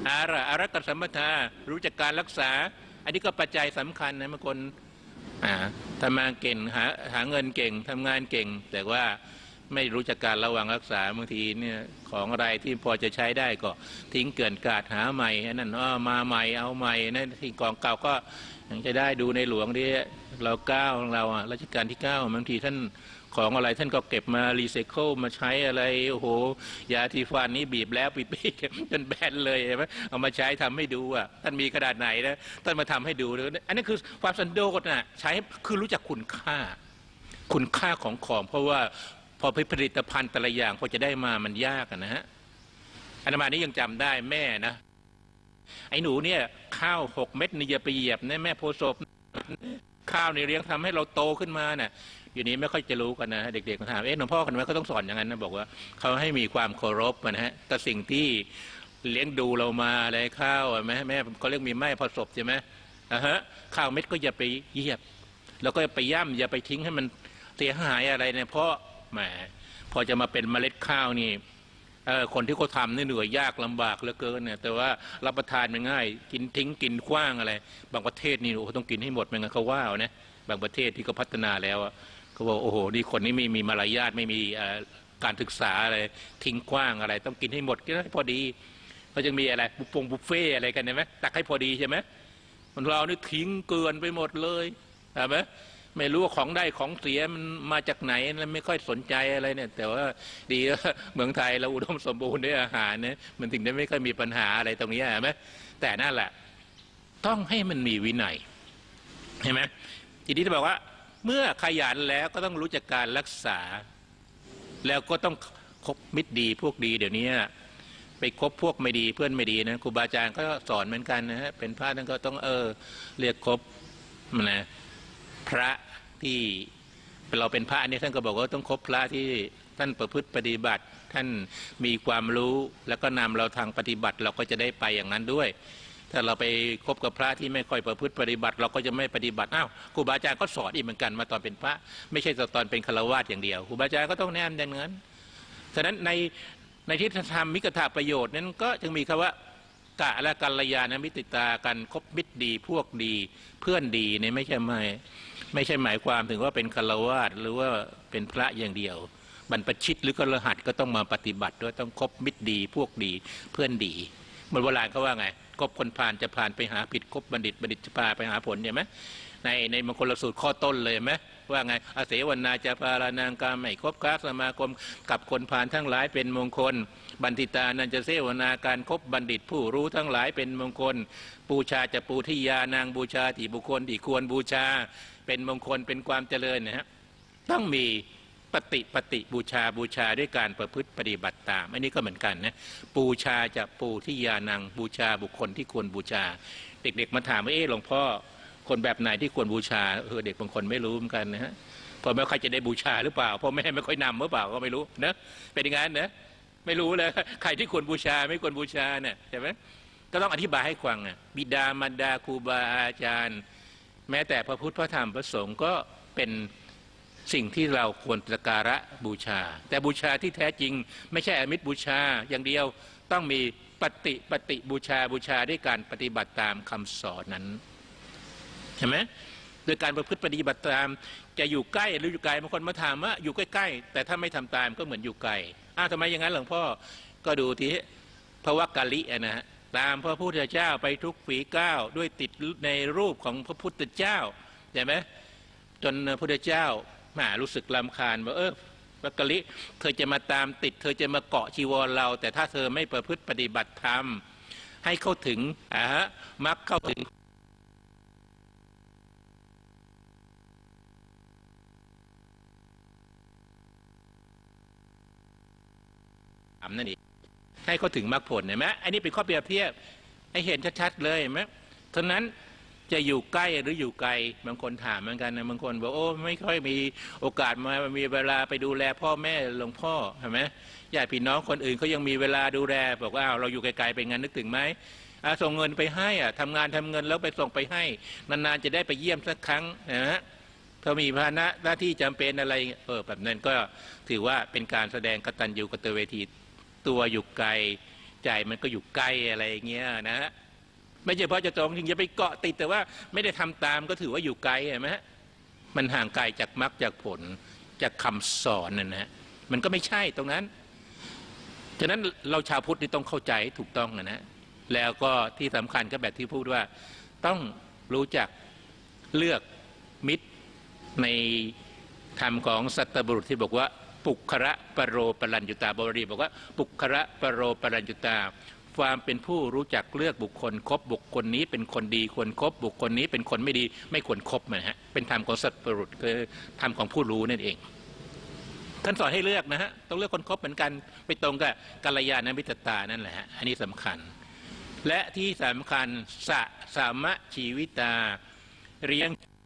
อารักขสัมปทารู้จักการรักษาอันนี้ก็ปัจจัยสำคัญนะบางคนทำงานเก่งหาเงินเก่งทำงานเก่งแต่ว่าไม่รู้จักการระวังรักษาบางทีเนี่ยของอะไรที่พอจะใช้ได้ก็ทิ้งเกลื่อนกลาดหาใหม่นั่นมาใหม่เอาใหม่นั่นที่กองเก่าก็ยังจะได้ดูในหลวงที่เราของเรารัชกาลที่9บางทีท่านของอะไรท่านก็เก็บมารีไซเคิลมาใช้อะไรโอ้โหยาทีฟันนี้บีบแล้วปีจนแบนเลยใช่ไหมเอามาใช้ทำให้ดูท่านมีขนาดไหนนะท่านมาทำให้ดูเลยอันนี้คือความสันโดษนะใช้คือรู้จักคุณค่าของเพราะว่าพอผลิตภัณฑ์แต่ละอย่างพอจะได้มามันยากนะฮะอาตมานี้ยังจำได้แม่นะไอ้หนูเนี่ยข้าว6 เม็ดนี่อย่าไปเหยียบนะแม่โพศพข้าวนี่เลี้ยงทำให้เราโตขึ้นมาน่ะอยู่นี้ไม่ค่อยจะรู้กันนะเด็กๆมาถามหลวงพ่อกันไหมเขาต้องสอนอย่างนั้นนะบอกว่าเขาให้มีความเคารพนะฮะแต่สิ่งที่เลี้ยงดูเรามาอะไรข้าวไหมแม่เขาเรียกมีไม้พอศพใช่ไหมข้าวเม็ดก็อย่าไปเหยียบแล้วก็ไปย่ำอย่าไปทิ้งให้มันเสียหายอะไรเนี่ยเพราะแหมพอจะมาเป็นเมล็ดข้าวนี่คนที่เขาทำนี่เหนื่อยยากลำบากเหลือเกินเนี่ยแต่ว่ารับประทานมันง่ายกินทิ้งกินขว้างอะไรบางประเทศนี่โอ้ต้องกินให้หมดไม่งั้นเขาว่านะบางประเทศที่เขาพัฒนาแล้วเขาบอกโอ้โหนี่คนนี้ไม่มีมารยาทไม่มีการศึกษาอะไรทิ้งขว้างอะไรต้องกินให้หมดกินให้พอดีเขาจะมีอะไรบุฟเฟ่อะไรกันใช่ไหมตักให้พอดีใช่ไหมมันเรานี่ทิ้งเกินไปหมดเลยใช่ไหมไม่รู้ว่าของได้ของเสียมันมาจากไหนแล้วไม่ค่อยสนใจอะไรเนี่ยแต่ว่าดีเมืองไทยเราอุดมสมบูรณ์ด้วยอาหารเนี่ยมันถึงได้ไม่ค่อยมีปัญหาอะไรตรงนี้ใช่ไหมแต่นั่นแหละต้องให้มันมีวินัยเห็นไหมทีนี้จะบอกว่าเมื่อขยันแล้วก็ต้องรู้จักการรักษาแล้วก็ต้องคบมิตรดีพวกดีเดี๋ยวนี้ไปคบพวกไม่ดีเพื่อนไม่ดีนะครูบาอาจารย์ก็สอนเหมือนกันนะฮะเป็นพระท่านก็ต้องเรียกคบนะพระที่เราเป็นพระนี่ท่านก็บอกว่าต้องคบพระที่ท่านประพฤติปฏิบัติท่านมีความรู้แล้วก็นำเราทางปฏิบัติเราก็จะได้ไปอย่างนั้นด้วยถ้าเราไปคบกับพระที่ไม่ค่อยประพฤติปฏิบัติเราก็จะไม่ปฏิบัติครูบาอาจารย์ก็สอนอีกเหมือนกันมาตอนเป็นพระไม่ใช่ตอนเป็นฆราวาสอย่างเดียวครูบาอาจารย์ก็ต้องแนะนำอย่างนั้นฉะนั้นในที่ธรรมมิกถาประโยชน์นั้นก็จึงมีคำว่ากะและกัลยาณมิตรตากันคบมิตรดีพวกดีเพื่อนดีเนี่ยไม่ใช่หมายความถึงว่าเป็นฆราวาสหรือว่าเป็นพระอย่างเดียวบรรพชิตหรือฆรหัสก็ต้องมาปฏิบัติด้วยต้องคบมิตรดีพวกดีเพื่อนดีเหมือนโบราณเขาว่าไงคบคนพาลจะพาลไปหาผิดคบบัณฑิตจะพาไปหาผลใช่ไหมในมงคลสูตรข้อต้นเลยไหมว่าไงอาเสวนาจะพาลานางกาไม่คบค้าสมาคมกับคนพาลทั้งหลายเป็นมงคลบัณฑิตานันจะเสวนาการคบบัณฑิตผู้รู้ทั้งหลายเป็นมงคลบูชาจะปูทิยานางบูชาที่บุคคลที่ควรบูชาเป็นมงคลเป็นความเจริญนะฮะต้องมีปฏิบูชาด้วยการประพฤติปฏิบัติตามอันนี้ก็เหมือนกันนะบูชาจะปูทิยานางบูชาบุคคลที่ควรบูชาเด็กๆมาถามว่าหลวงพ่อคนแบบไหนที่ควรบูชาเด็กบางคนไม่รู้เหมือนกันนะฮะพอแม่ใครจะได้บูชาหรือเปล่าพ่อแม่ไม่ค่อยนำหรือเปล่าก็ไม่รู้นะเป็นอย่างนั้นนะไม่รู้เลยใครที่ควรบูชาไม่ควรบูชาเนี่ยใช่ไหมก็ต้องอธิบายให้ฟังบิดามารดาครูบาอาจารย์แม้แต่พระพุทธพระธรรมพระสงฆ์ก็เป็นสิ่งที่เราควรสักการะบูชาแต่บูชาที่แท้จริงไม่ใช่อมิตรบูชาอย่างเดียวต้องมีปฏิบูชาด้วยการปฏิบัติตามคำสอนนั้นใช่ไหมโดยการประพฤติปฏิบัติตามจะอยู่ใกล้หรืออยู่ไกลบางคนมาถามว่าอยู่ใกล้ๆแต่ถ้าไม่ทำตามก็เหมือนอยู่ไกลทำไมอย่างนั้นหลวงพ่อก็ดูที่พระวักกะลินะฮะตามพระพุทธเจ้าไปทุกฝีก้าวด้วยติดในรูปของพระพุทธเจ้าใช่ไหมจนพระพุทธเจ้ารู้สึกรำคาญว่าวักกะลิเธอจะมาตามติดเธอจะมาเกาะจีวรเราแต่ถ้าเธอไม่ประพฤติปฏิบัติธรรมให้เข้าถึงมรรคเข้าถึงนั่นเองให้เขาถึงมรรคผลเห็นไหมอันนี้เป็นข้อเปรียบเทียบให้เห็นชัดๆเลยเห็นไหมฉะนั้นจะอยู่ใกล้หรืออยู่ไกลบางคนถามเหมือนกันนะบางคนบอกไม่ค่อยมีโอกาสมามีเวลาไปดูแลพ่อแม่หลวงพ่อเห็นไหมญาติพี่น้องคนอื่นเขายังมีเวลาดูแลบอกว่าเราอยู่ไกลๆไปงั้นนึกถึงไหมส่งเงินไปให้ทำงานทำเงินแล้วไปส่งไปให้นานๆจะได้ไปเยี่ยมสักครั้งนะฮะถ้ามีภาระหน้าที่จำเป็นอะไรแบบนั้นก็ถือว่าเป็นการแสดงกตัญญูกตเวทีตัวอยู่ไกลใจมันก็อยู่ใกล้อะไรอย่างเงี้ยนะฮะไม่ใช่เพราะจะตรงจริงจะไปเกาะติดแต่ว่าไม่ได้ทำตามก็ถือว่าอยู่ไกลใช่ไหมฮะมันห่างไกลจากมรรคจากผลจากคำสอนนั่นนะมันก็ไม่ใช่ตรงนั้นฉะนั้นเราชาวพุทธนี่ต้องเข้าใจถูกต้องนะแล้วก็ที่สำคัญก็แบบที่พูดว่าต้องรู้จักเลือกมิตรในธรรมของสัตตบุรุษที่บอกว่าปุคระปโรปรัญญุตาบาลีบอกว่าปุคระปโรปรัญญุตาความเป็นผู้รู้จักเลือกบุคคลคบบุคคลนี้เป็นคนดีควรครบบุคคลนี้เป็นคนไม่ดีไม่ควรครบนะฮะเป็นธรรมของสัตตบุรุษคือธรรมของผู้รู้นั่นเองท่านสอนให้เลือกนะฮะต้องเลือกคนคบเหมือนกันไปตรงกับกัลยาณมิตรตานั่นแหละอันนี้สำคัญและที่สำคัญสามะชีวิตาเรียง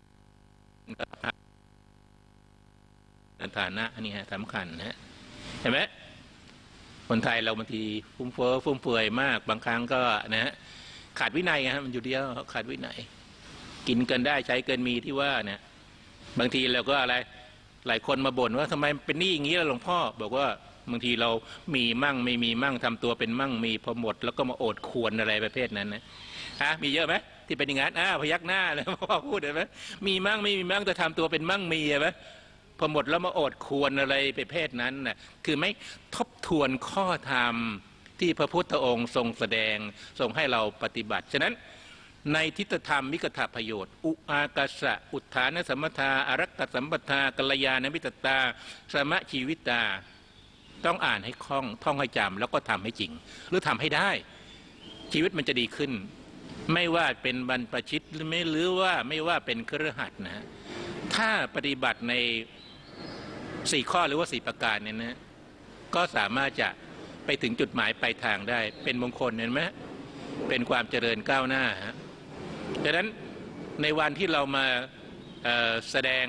ฐานะอันนี้ฮะสำคัญนะเห็นไหมคนไทยเราบางทีฟุ่มเฟือยฟุ่มเฟือยมากบางครั้งก็นะฮะขาดวินัยฮะมันอยู่เดียวขาดวินัยกินเกินได้ใช้เกินมีที่ว่าเนี่ยบางทีเราก็อะไรหลายคนมาบ่นว่าทำไมเป็นหนี้อย่างนี้ล่ะหลวงพ่อบอกว่าบางทีเรามีมั่งไม่มีมั่งทำตัวเป็นมั่งมีพอหมดแล้วก็มาโอดควรอะไรประเภทนั้นนะมีเยอะไหมที่เป็นอย่างนั้นพยักหน้าแล้วพ่อพูดเห็นไหมมีมั่งไม่มีมั่งแต่ทำตัวเป็นมั่งมีไหมพอหมดแล้วมาโอดควรอะไรประเภทนั้นน่ะคือไม่ทบทวนข้อธรรมที่พระพุทธองค์ทรงแสดงทรงให้เราปฏิบัติฉะนั้นในทิฏฐธรรมมิกถาประโยชน์อุอากาสะอุทธานสัมปทาอารักขสัมปทากัลยาณมิตรตาสมะชีวิตาต้องอ่านให้คล่องท่องให้จำแล้วก็ทำให้จริงหรือทำให้ได้ชีวิตมันจะดีขึ้นไม่ว่าเป็นบรรพชิตหรือว่าไม่ว่าเป็นคฤหัสถ์นะถ้าปฏิบัติใน4 ข้อหรือว่า4 ประการเนี่ยนะก็สามารถจะไปถึงจุดหมายปลายทางได้เป็นมงคลเห็นไหมเป็นความเจริญก้าวหน้าดังนั้นในวันที่เรามาแสดง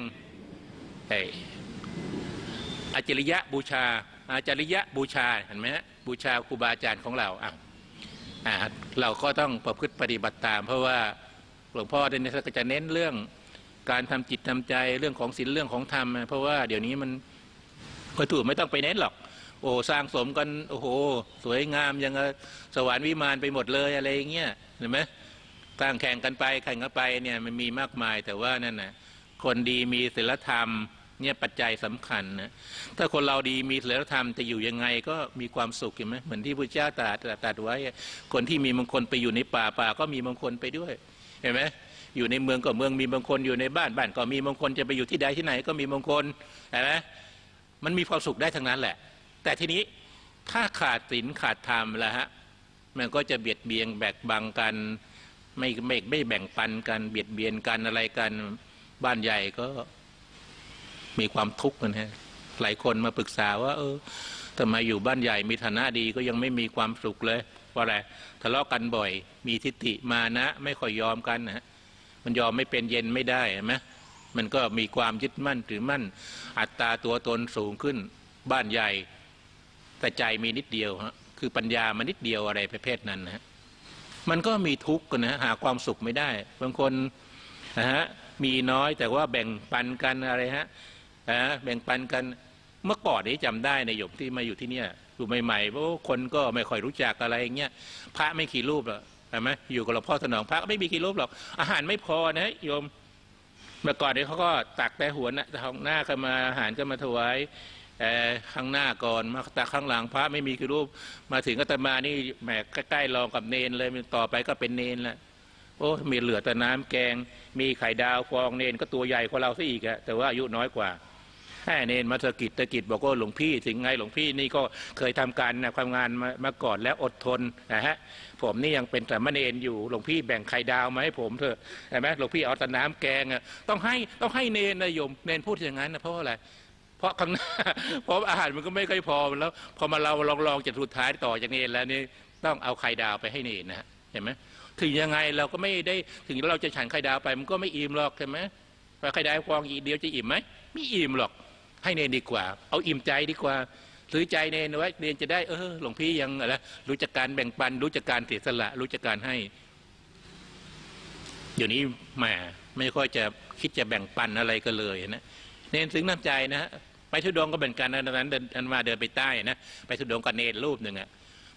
อาจริยบูชาเห็นไหมฮะบูชาครูบาอาจารย์ของเราเราก็ต้องประพฤติปฏิบัติตามเพราะว่าหลวงพ่อเนี่ยก็จะเน้นเรื่องการทำจิตทำใจเรื่องของศีลเรื่องของธรรมเพราะว่าเดี๋ยวนี้มันวัตถุไม่ต้องไปเน้นหรอกโอ้สร้างสมกันโอ้โหสวยงามยังสวรรค์วิมานไปหมดเลยอะไรอย่างเงี้ยเห็นไหมสร้างแข่งกันไปเนี่ยมันมีมากมายแต่ว่านั่นน่ะคนดีมีศีลธรรมเนี่ยปัจจัยสำคัญนะถ้าคนเราดีมีศีลธรรมจะอยู่ยังไงก็มีความสุขเห็นไหมเหมือนที่พระเจ้าตรัสไว้คนที่มีมงคลไปอยู่ในป่าก็มีมงคลไปด้วยเห็นไหมอยู่ในเมืองก็เมืองมีมงคลอยู่ในบ้านก็มีมงคลจะไปอยู่ที่ใดที่ไหนก็มีมงคลเห็นไหมมันมีความสุขได้ทั้งนั้นแหละแต่ทีนี้ถ้าขาดศีลขาดธรรมแล้วฮะมันก็จะเบียดเบียนแบกบังกันไม่แบ่งปันกันเบียดเบียนกันอะไรกันบ้านใหญ่ก็มีความทุกข์กันฮะหลายคนมาปรึกษาว่าทำไมอยู่บ้านใหญ่มีฐานะดีก็ยังไม่มีความสุขเลยเพราะอะไรทะเลาะกันบ่อยมีทิฏฐิมานะไม่ค่อยยอมกันนะมันยอมไม่เป็นเย็นไม่ได้ไหมมันก็มีความยึดมั่นถือมั่นอัตตาตัวตนสูงขึ้นบ้านใหญ่แต่ใจมีนิดเดียวฮะคือปัญญามันนิดเดียวอะไรประเภทนั้นนะฮะมันก็มีทุกข์กันนะหาความสุขไม่ได้บางคนนะฮะมีน้อยแต่ว่าแบ่งปันกันอะไรฮะแบ่งปันกันเมื่อก่อนนี้จำได้ในโยมที่มาอยู่ที่เนี่ยอยู่ใหม่ๆเพราะคนก็ไม่ค่อยรู้จักอะไรอย่างเงี้ยพระไม่ขี่รูปหรอกใช่ไหมอยู่กับหลวงพ่อสนองพระก็ไม่มีขี่รูปหรอกอาหารไม่พอนะโยมเมื่อก่อนนี้เขาก็ตักแต่หัวท้องหน้าก็มาอาหารก็มาถวายข้างหน้าก่อนมาตักข้างหลังพระไม่มีขี่รูปมาถึงอาตมานี่แหมใกล้ๆรองกับเนนเลยต่อไปก็เป็นเนนละโอ้มีเหลือแต่น้ำแกงมีไข่ดาวฟองเนนก็ตัวใหญ่กว่าเราซะอีกแต่ว่าอายุน้อยกว่าให้เนนมาตะกิดบอกว่าหลวงพี่ถึงไงหลวงพี่นี่ก็เคยทำการความงานมาก่อนแล้วอดทนนะฮะผมนี่ยังเป็นสามเณรอยู่หลวงพี่แบ่งไข่ดาวมาให้ผมเถอะเห็นไหมหลวงพี่เอาแต่น้ำแกงต้องให้เนนนะโยมเนนพูดอย่างนั้นนะเพราะอะไรเพราะข้างหน้าเพราะอาหารมันก็ไม่ค่อยพอแล้วพอมาเราลองจะสุดท้ายต่อจากเนนแล้วนี่ต้องเอาไข่ดาวไปให้เนนนะเห็นไหมถึงยังไงเราก็ไม่ได้ถึงเราจะฉันไข่ดาวไปมันก็ไม่อิ่มหรอกใช่ไหมไข่ดาวฟองอีกเดียวจะอิ่มไหมไม่อิ่มหรอกให้เนนดีกว่าเอาอิ่มใจดีกว่าซื้อใจเนนไว้เนนจะได้หลวงพี่ยังอะไรรู้จักการแบ่งปันรู้จักการเสียสละรู้จักการให้เดี๋ยวนี้แหมไม่ค่อยจะคิดจะแบ่งปันอะไรก็เลยนะเนนซึ้งน้ำใจนะไปทุดงก็เป็นการนั้นเดินมาเดินไปใต้นะไปทุดงกับเนนรูปหนึ่งไป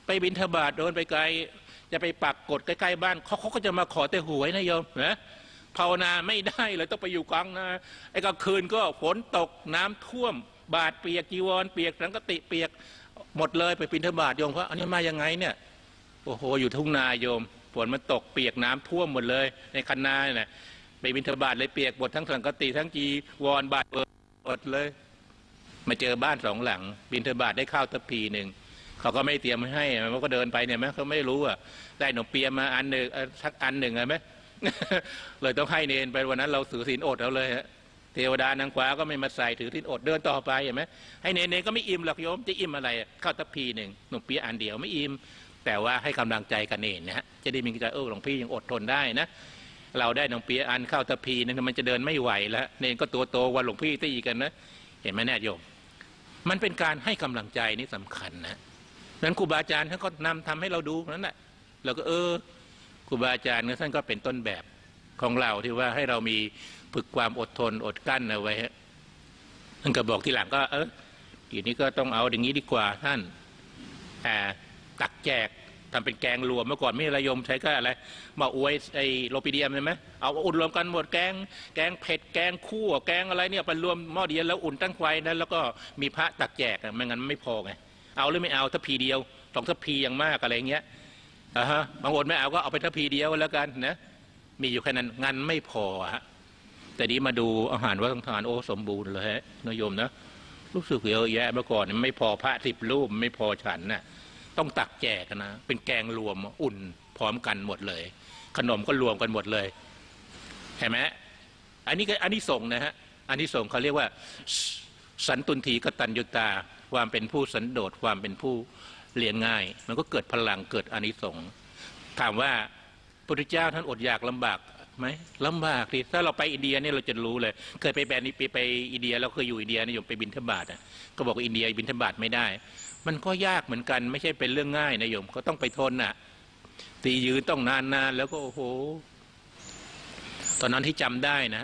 ไปบิณฑบาตโดนไปไกลจะไปปักกฎใกล้ๆบ้านเขาก็จะมาขอแต่หวยนะโยมนะภาวนาไม่ได้เลยต้องไปอยู่กลางนาไอ้กลางคืนก็ฝนตกน้ำท่วมบาดเปียกจีวรเปียกสังกติเปียกหมดเลยไปบิณฑบาตโยมเพราะอันนี้มายังไงเนี่ยโอ้โหอยู่ทุ่งนาโยมฝนมันตกเปียกน้ำท่วมหมดเลยในคันนาเนี่ยไปบิณฑบาตเลยเปียกหมดทั้งสังกติทั้งจีวรบาดหมดเลยมาเจอบ้านสองหลังบิณฑบาตได้ข้าวตะพีหนึ่งเขาก็ไม่เตรียมให้มันก็เดินไปเนี่ยไหมเขาไม่รู้อ่ะได้ขนมเปี๊ยะมาอันหนึ่งสักอันหนึ่งไหม เลยต้องให้เนนไปวันนั้นเราถือศีลอดเอาเลยฮะเทวดานางฟ้าก็ไม่มาใส่ถือศีลอดเดินต่อไปเห็นไหมให้เนนก็ไม่อิ่มหรอกโยมจะอิ่มอะไรข้าวตะพีหนึ่งขนมเปี๊ยะอันเดียวไม่อิ่มแต่ว่าให้กำลังใจกันเนนนะฮะจะได้มีใจหลวงพี่ยังอดทนได้นะเราได้ขนมเปี๊ยะอันข้าวตะพีนึงมันจะเดินไม่ไหวแล้วเนนก็ตัวโตวันหลวงพี่ตีกันนะเห็นไหมแน่โยมมันเป็นการให้กำลังใจนี่สำคัญนะนั้นครูบาอาจารย์ท่านก็นำทำให้เราดูนั่นแหละเราก็ครูบาอาจารย์ท่านก็เป็นต้นแบบของเราที่ว่าให้เรามีฝึกความอดทนอดกั้นเอาไว้ท่านก็บอกทีหลังก็ทีนี้ก็ต้องเอาอย่างนี้ดีกว่าท่านตักแจกทำเป็นแกงรวมเมื่อก่อนไม่ระยมใช้ก็อะไรมาอวยไอ้โลปิเดียมใช่ไหมเอาอุ่นรวมกันหมดแกงเผ็ดแกงคั่วแกงอะไรเนี่ยไปรวมหม้อเดียวแล้วอุ่นตั้งไฟนั้นแล้วก็มีพระตักแจกไม่งั้นไม่พอไงเอาหรือไม่เอาทัพพีเดียว2ทัพพีอย่างมากอะไรเงี้ยบางคนไม่เอาก็เอาไปทัพพีเดียวแล้วกันนะมีอยู่แค่นั้นงานไม่พอฮะแต่นี้มาดูอาหารวัฒนธรรมโอ้สมบูรณ์เลยฮะนโยมนะรู้สึกเยอะแยะเมื่อก่อนไม่พอพระ10 รูปไม่พอฉันน่ะต้องตักแจกนะเป็นแกงรวมอุ่นพร้อมกันหมดเลยขนมก็รวมกันหมดเลยเห็นไหมอันนี้ก็อันนี้ส่งนะฮะอันนี้ส่งเขาเรียกว่าสันตุนทีกตัญญูตาความเป็นผู้สันโดษความเป็นผู้เลี้ยงง่ายมันก็เกิดพลังเกิดอานิสงส์ถามว่าพระพุทธเจ้าท่านอดอยากลำบากไหมลำบากดิถ้าเราไปอินเดียเนี่ยเราจะรู้เลยเคยไปแบนนี้ไปอินเดียเราเคยอยู่อินเดียนี่อยู่ไปบิณฑบาตก็บอกว่าอินเดียบิณฑบาตไม่ได้มันก็ยากเหมือนกันไม่ใช่เป็นเรื่องง่ายนะโยมก็ต้องไปทนน่ะตียืนต้องนานแล้วก็โอ้โหตอนนั้นที่จำได้นะ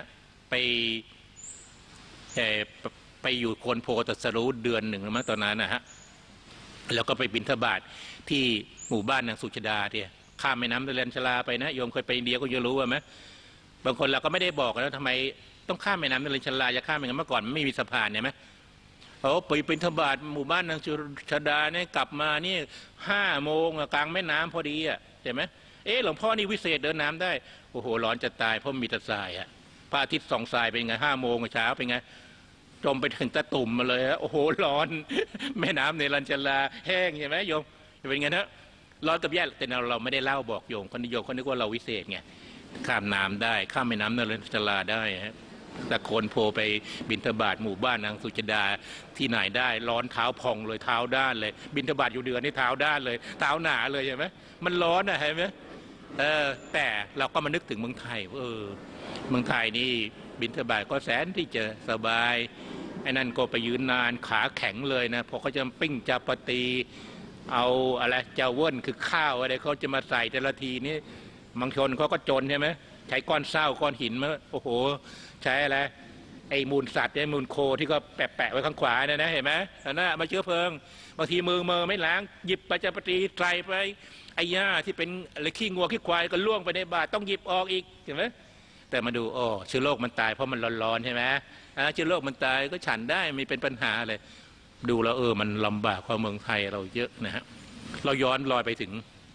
ไปอยู่โคนโพตรัสรู้เดือนหนึ่งมั้งตอนนั้นนะฮะแล้วก็ไปบิณฑบาตที่หมู่บ้านนางสุชดาเนี่ยข้ามแม่น้ำเรนชลาไปนะโยมเคยไปอินเดียก็จะรู้ว่าไหมบางคนเราก็ไม่ได้บอกนะทำไมต้องข้ามแม่น้ำเรนชลาจะข้ามอย่างนั้นเมื่อก่อนไม่มีสะพานเนี่ยไหมไปบิณฑบาตหมู่บ้านนางสุชดาเนี่ยกลับมานี่5 โมงกลางแม่น้ำพอดีอ่ะเห็นไหมหลวงพ่อนี่วิเศษเดินน้ำได้โอ้โหร้อนจะตายเพราะมีแต่ทรายอ่ะพระอาทิตย์ส่องทรายเป็นไง5 โมงเช้าเป็นไงจมไปถึงตะตุ่มมาเลยฮะโอ้โหร้อนแม่น้ำในรัญชลาแห้งใช่ไหมโยมเป็นไงนะร้อนกับแย่แต่เราไม่ได้เล่าบอกโยมคนนิยมเขานึกว่าเราวิเศษไงข้ามน้ำได้ข้ามแม่น้ำในรัญชลาได้ฮะแต่คนโผล่ไปบิณฑบาตหมู่บ้านนางสุจดาที่ไหนได้ร้อนเท้าพองเลยเท้าด้านเลยบิณฑบาตอยู่เดือนนี่เท้าด้านเลยเท้าหนาเลยใช่ไหมมันร้อนนะเห็นไหมแต่เราก็มานึกถึงเมืองไทยเมืองไทยนี่บิณฑบาตก็แสนที่จะสบายไอ้นั่นก็ไปยืนนานขาแข็งเลยนะพอเขาจะปิ้งจัปตีเอาอะไรเจ้าว่นคือข้าวอะไรเขาจะมาใส่แต่ละทีนี้บางชนเขาก็จนใช่ไหมใช้ก้อนเศร้าก้อนหินมาโอ้โหใช้อะไรไอ้มูลสัตว์ไอ้มูลโคที่ก็แปะไว้ข้างขวาเนี่ยนะเห็นไหมนั่นมาเชื้อเพลิงบางทีมือไม่ล้างหยิบไปจัปตีใส่ไปไอ้หญ้าที่เป็นอะไรขี้งัวขี้ควายก็ล่วงไปในบาตรต้องหยิบออกอีกเห็นไหมแต่มาดูเชื้อโรคมันตายเพราะมันร้อนๆใช่ไหมเชื้อโรคมันตายก็ฉันได้ไม่เป็นปัญหาเลยดูแล้วมันลำบากกว่าเมืองไทยเราเยอะนะฮะเราย้อนรอยไปถึง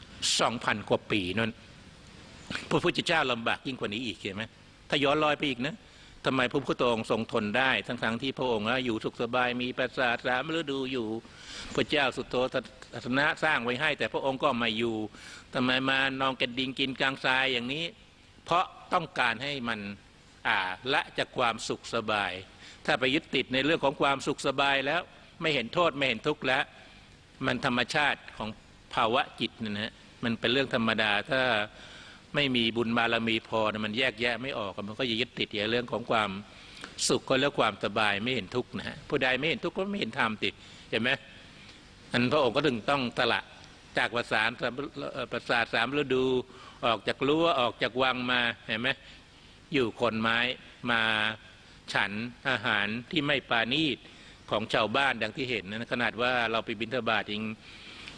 2,000 กว่าปีนั่นพระพุทธเจ้าลำบากยิ่งกว่านี้อีกเห็นไหมถ้าย้อนรอยไปอีกนะทำไมพระพุทธองค์ทรงทนได้ทั้งที่พระองค์อยู่สุขสบายมีปราสาท3 ฤดูอยู่พระเจ้าสุโธทนะสร้างไว้ให้แต่พระองค์ก็ไม่อยู่ทำไมมานองกระดิ่งกินกลางทรายอย่างนี้เพราะต้องการให้มันละจากความสุขสบายถ้าไปยึดติดในเรื่องของความสุขสบายแล้วไม่เห็นโทษไม่เห็นทุกข์แล้วมันธรรมชาติของภาวะจิตนะฮะมันเป็นเรื่องธรรมดาถ้าไม่มีบุญบารมีพอมันแยกแยะไม่ออกมันก็ยึดติดในเรื่องของความสุขก็แล้วความสบายไม่เห็นทุกข์นะฮะผู้ใดไม่เห็นทุกข์ก็ไม่เห็นธรรมติดเห็นไหมอันพระองค์ก็ถึงต้องสละจากปราสาท3 ฤดูออกจากรั้วออกจากวังมาเห็นไหมอยู่คนไม้มาฉันอาหารที่ไม่ปราณีตของชาวบ้านดังที่เห็นนะขนาดว่าเราไปบิณฑบาต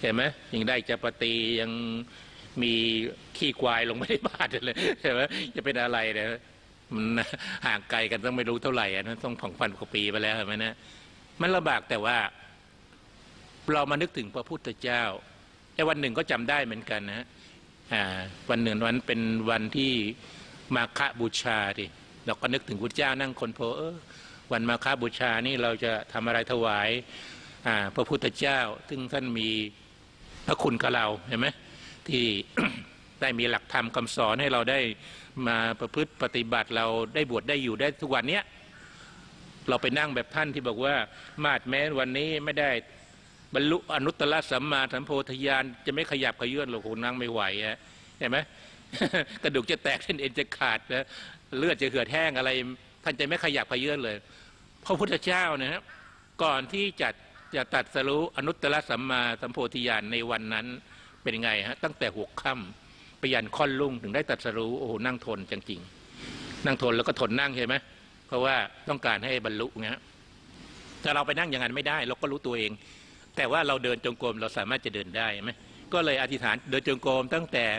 เห็นไหมยังได้จะปฏิยังมีขี้ควายลงไม่ได้บาดเลยใช่ไหมจะเป็นอะไรเนี่ยมันห่างไกลกันต้องไม่รู้เท่าไหร่นะต้อง2,000 กว่าปีไปแล้วเห็นไหมนะมันลำบากแต่ว่าเรามานึกถึงพระพุทธเจ้าแต่วันหนึ่งก็จำได้เหมือนกันนะวันหนึ่งวันเป็นวันที่มาฆบูชาดิเราก็นึกถึงพุทธเจ้านั่งคนโพวันมาฆบูชานี่เราจะทำอะไรถวายพระพุทธเจ้าซึ่งท่านมีพระคุณกับเราเห็นไหมที่ ได้มีหลักธรรมคำสอนให้เราได้มาประพฤติปฏิบัติเราได้บวชได้อยู่ได้ทุกวันเนี้ยเราไปนั่งแบบท่านที่บอกว่ามาดแม้วันนี้ไม่ได้บรรลุอนุตตรสัมมาสัมโพธิญาณจะไม่ขยับขยื่นเราคงนั่งไม่ไหวเห็นไหม กระดูกจะแตกเส้นเอ็นจะขาดนะเลือดจะเหือดแห้งอะไรท่านจะไม่ขยับขยื่นเลยพระพุทธเจ้านะครับก่อนที่จะตรัสรู้อนุตตรสัมมาสัมโพธิญาณในวันนั้นเป็นยังไงฮะตั้งแต่หัวค่ำไปยันค่อนรุ่งถึงได้ตรัสรู้โอ้โหนั่งทนจริงๆนั่งทนแล้วก็ทนนั่งใช่ไหมเพราะว่าต้องการให้บรรลุนะแต่เราไปนั่งอย่างนั้นไม่ได้เราก็รู้ตัวเองแต่ว่าเราเดินจงกรมเราสามารถจะเดินได้ไหมก็เลยอธิษฐานเดินจงกรมตั้งแต่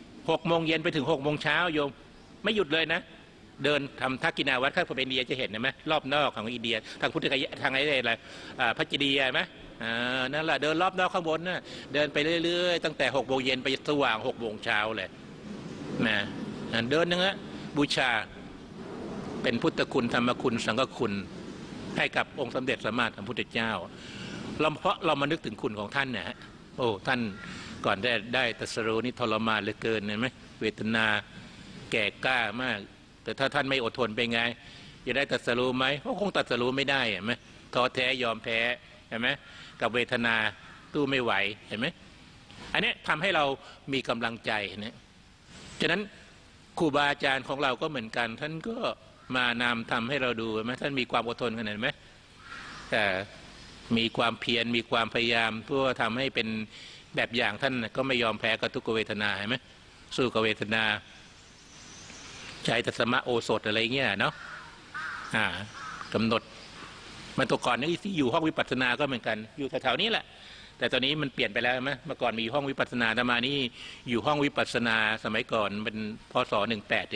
6 โมงเย็นไปถึง6 โมงเช้าโยมไม่หยุดเลยนะเดินทำทักกินาวัตรข้างประเพณีจะเห็นไหมรอบนอกของอินเดียทางพุทธกายทางอะไรพระจิดีไหมนั่นแหละเดินรอบนอกข้างบนนะเดินไปเรื่อยๆตั้งแต่6 โมงเย็นไปสว่าง6 โมงเช้าเลยนะเดินนึงนะบูชาเป็นพุทธคุณธรรมคุณสังฆคุณให้กับองค์สมเด็จสัมมาสัมพุทธเจ้าเพราะเรามานึกถึงคุณของท่านนะฮะโอ้ท่านก่อนได้ตรัสรู้นี่ทรมานเหลือเกินเห็นไหมเวทนาแก่กล้ามากแต่ถ้าท่านไม่อดทนเป็นไงจะได้ตรัสรู้ไหมก็คงตรัสรู้ไม่ได้เห็นไหมท้อแท้ยอมแพ้เห็นไหมกับเวทนาตู้ไม่ไหวเห็นไหมอันนี้ทำให้เรามีกำลังใจนะฉะนั้นครูบาอาจารย์ของเราก็เหมือนกันท่านก็มานำทำให้เราดูไหมท่านมีความอดทนขนาดไหมแต่มีความเพียรมีความพยายามเพื่อทำให้เป็นแบบอย่างท่านก็ไม่ยอมแพ้กับทุกขเวทนาเห็นไหมสู้กับเวทนาใช้ตัสมะโอสถอะไรเงี้ยเนาะกำหนดมันตัวก่อนนี่ที่อยู่ห้องวิปัสสนาก็เหมือนกันอยู่แถวๆนี้แหละแต่ตอนนี้มันเปลี่ยนไปแล้วไหมเมื่อก่อนมีห้องวิปัสสนาธรรมานี่อยู่ห้องวิปัสสนาสมัยก่อนเป็นพศ18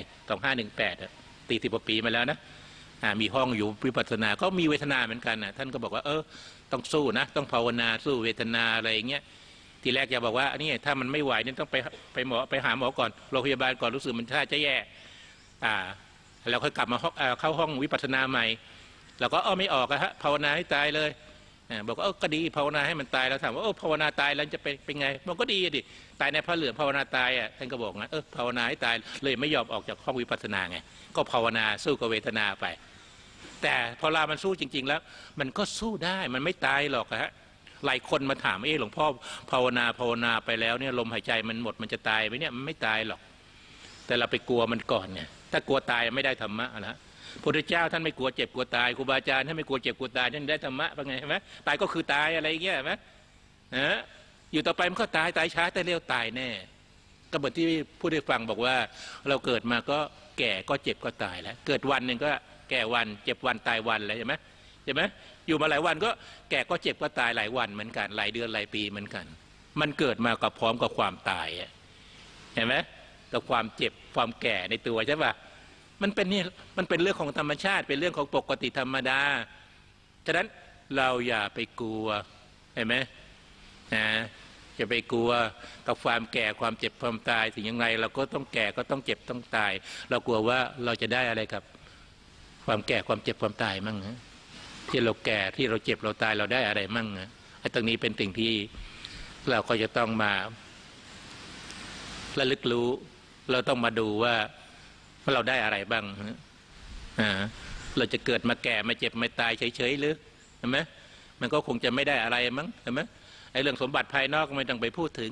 2518 40 กว่าปีมาแล้วนะมีห้องอยู่วิปัสสนาก็มีเวทนาเหมือนกันท่านก็บอกว่าต้องสู้นะต้องภาวนาสู้เวทนาอะไรอย่างเงี้ยทีแรกจะบอกว่านี่ถ้ามันไม่ไหวนี่ต้องไปหาหมอก่อนโรงพยาบาลก่อนรู้สึกมันท่าจะแย่แล้วค่อยกลับมาเข้าห้องวิปัสสนาใหม่เราก็ไม่ออกฮะภาวนาให้ตายเลยบอกว่าก็ดีภาวนาให้มันตายแล้วถามว่าภาวนาตายแล้วจะเป็นไงมันก็ดีดิตายในพระเหลืองภาวนาตายท่านก็บอกนะภาวนาให้ตายเลยไม่ยอมออกจากห้องวิปัสสนาไงก็ภาวนาสู้กับเวทนาไปแต่พอมันสู้จริงๆแล้วมันก็สู้ได้มันไม่ตายหรอกฮะหลายคนมาถามหลวงพ่อภาวนาไปแล้วเนี่ยลมหายใจมันหมดมันจะตายไหมเนี่ยมันไม่ตายหรอกแต่เราไปกลัวมันก่อนเนี่ยถ้ากลัวตายไม่ได้ธรรมะนะพระพุทธเจ้าท่านไม่กลัวเจ็บกลัวตายครูบาอาจารย์ท่านไม่กลัวเจ็บกลัวตายท่านได้ธรรมะเป็นไงใช่ไหมตายก็คือตายอะไรอย่างเงี้ยใช่ไหมอยู่ต่อไปมันก็ตายช้าแต่เร็วตายแน่ก็เหมือนที่ผู้ได้ฟังบอกว่าเราเกิดมาก็แก่ก็เจ็บก็ตายแล้วเกิดวันหนึ่งก็แก่วันเจ็บวันตายวันเลยใช่ไหมอยู่มาหลายวันก็แก่ก็เจ็บก็ตายหลายวันเหมือนกันหลายเดือนหลายปีเหมือนกันมันเกิดมากับพร้อมกับความตายเห็นไหมกับความเจ็บความแก่ในตัวใช่ป่ะมันเป็นเรื่องของธรรมชาติเป็นเรื่องของปกติธรรมดาฉะนั้นเราอย่าไปกลัวเห็นไหมจะไปกลัวกับความแก่ความเจ็บความตายถึงยังไงเราก็ต้องแก่ก็ต้องเจ็บต้องตายเรากลัวว่าเราจะได้อะไรกับความแก่ความเจ็บความตายมั่งที่เราแก่ที่เราเจ็บเราตายเราได้อะไรมั่งไอ้ตรงนี้เป็นสิ่งที่เราก็จะต้องมาระลึกรู้เราต้องมาดูว่าเราได้อะไรบ้างเราจะเกิดมาแก่มาเจ็บมาตายเฉยๆหรือเห็นไหมมันก็คงจะไม่ได้อะไรมั้งเห็นไหมไอ้เรื่องสมบัติภายนอกไม่ต้องไปพูดถึง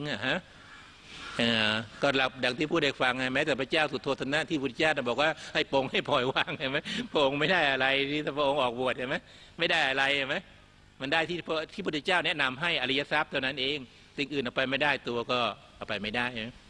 ก็เราดังที่พูดได้ฟังไงแม้แต่พระเจ้าสุโธทนะที่พุทธเจ้าบอกว่าให้ปรงให้ปล่อยวางเห็นไหมพระองค์ไม่ได้อะไรที่พระองค์ออกบวชเห็นไหมไม่ได้อะไรเห็นไหมมันได้ที่พุทธเจ้าแนะนำให้อริยทรัพย์เท่านั้นเองสิ่งอื่นเอาไปไม่ได้ตัวก็เอาไปไม่ได้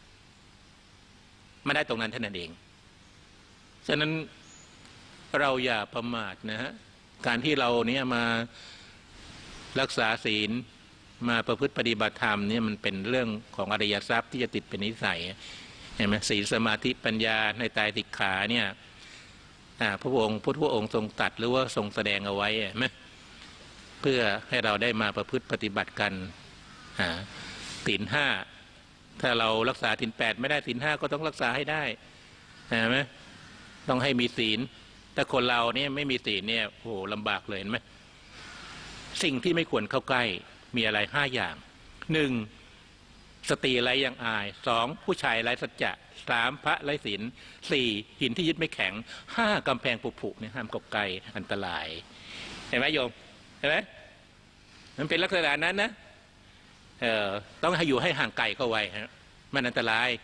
ไม่ได้ตรงนั้นเท่านั้นเองฉะนั้นเราอย่าประมาทนะฮะการที่เราเนี่ยมารักษาศีลมาประพฤติปฏิบัติธรรมเนี่ยมันเป็นเรื่องของอริยทรัพย์ที่จะติดเป็นนิสัยเห็นไหมศีลสมาธิปัญญาในไตรสิกขาเนี่ยพระองค์ทรงตรัสหรือว่าทรงแสดงเอาไว้ไหมเพื่อให้เราได้มาประพฤติปฏิบัติกันศีลห้าถ้าเรารักษาศีลแปดไม่ได้ศีลห้าก็ต้องรักษาให้ได้เห็นไหมต้องให้มีศีลแต่คนเราเนี่ยไม่มีศีลเนี่ยโอ้โหลำบากเลยเห็นไหมสิ่งที่ไม่ควรเข้าใกล้มีอะไร5 อย่าง1สตรีไร้ยังอาย2ผู้ชายไร้สัจจะ3พระไร้ศีล4หินที่ยึดไม่แข็ง5กำแพงผุเนี่ยห้ามเข้าใกล้อันตรายเห็นไหมโยมเห็นไหมมันเป็นลักษณะนั้นนะต้องให้อยู่ให้ห่างไกลเข้าไว้มันอันตราย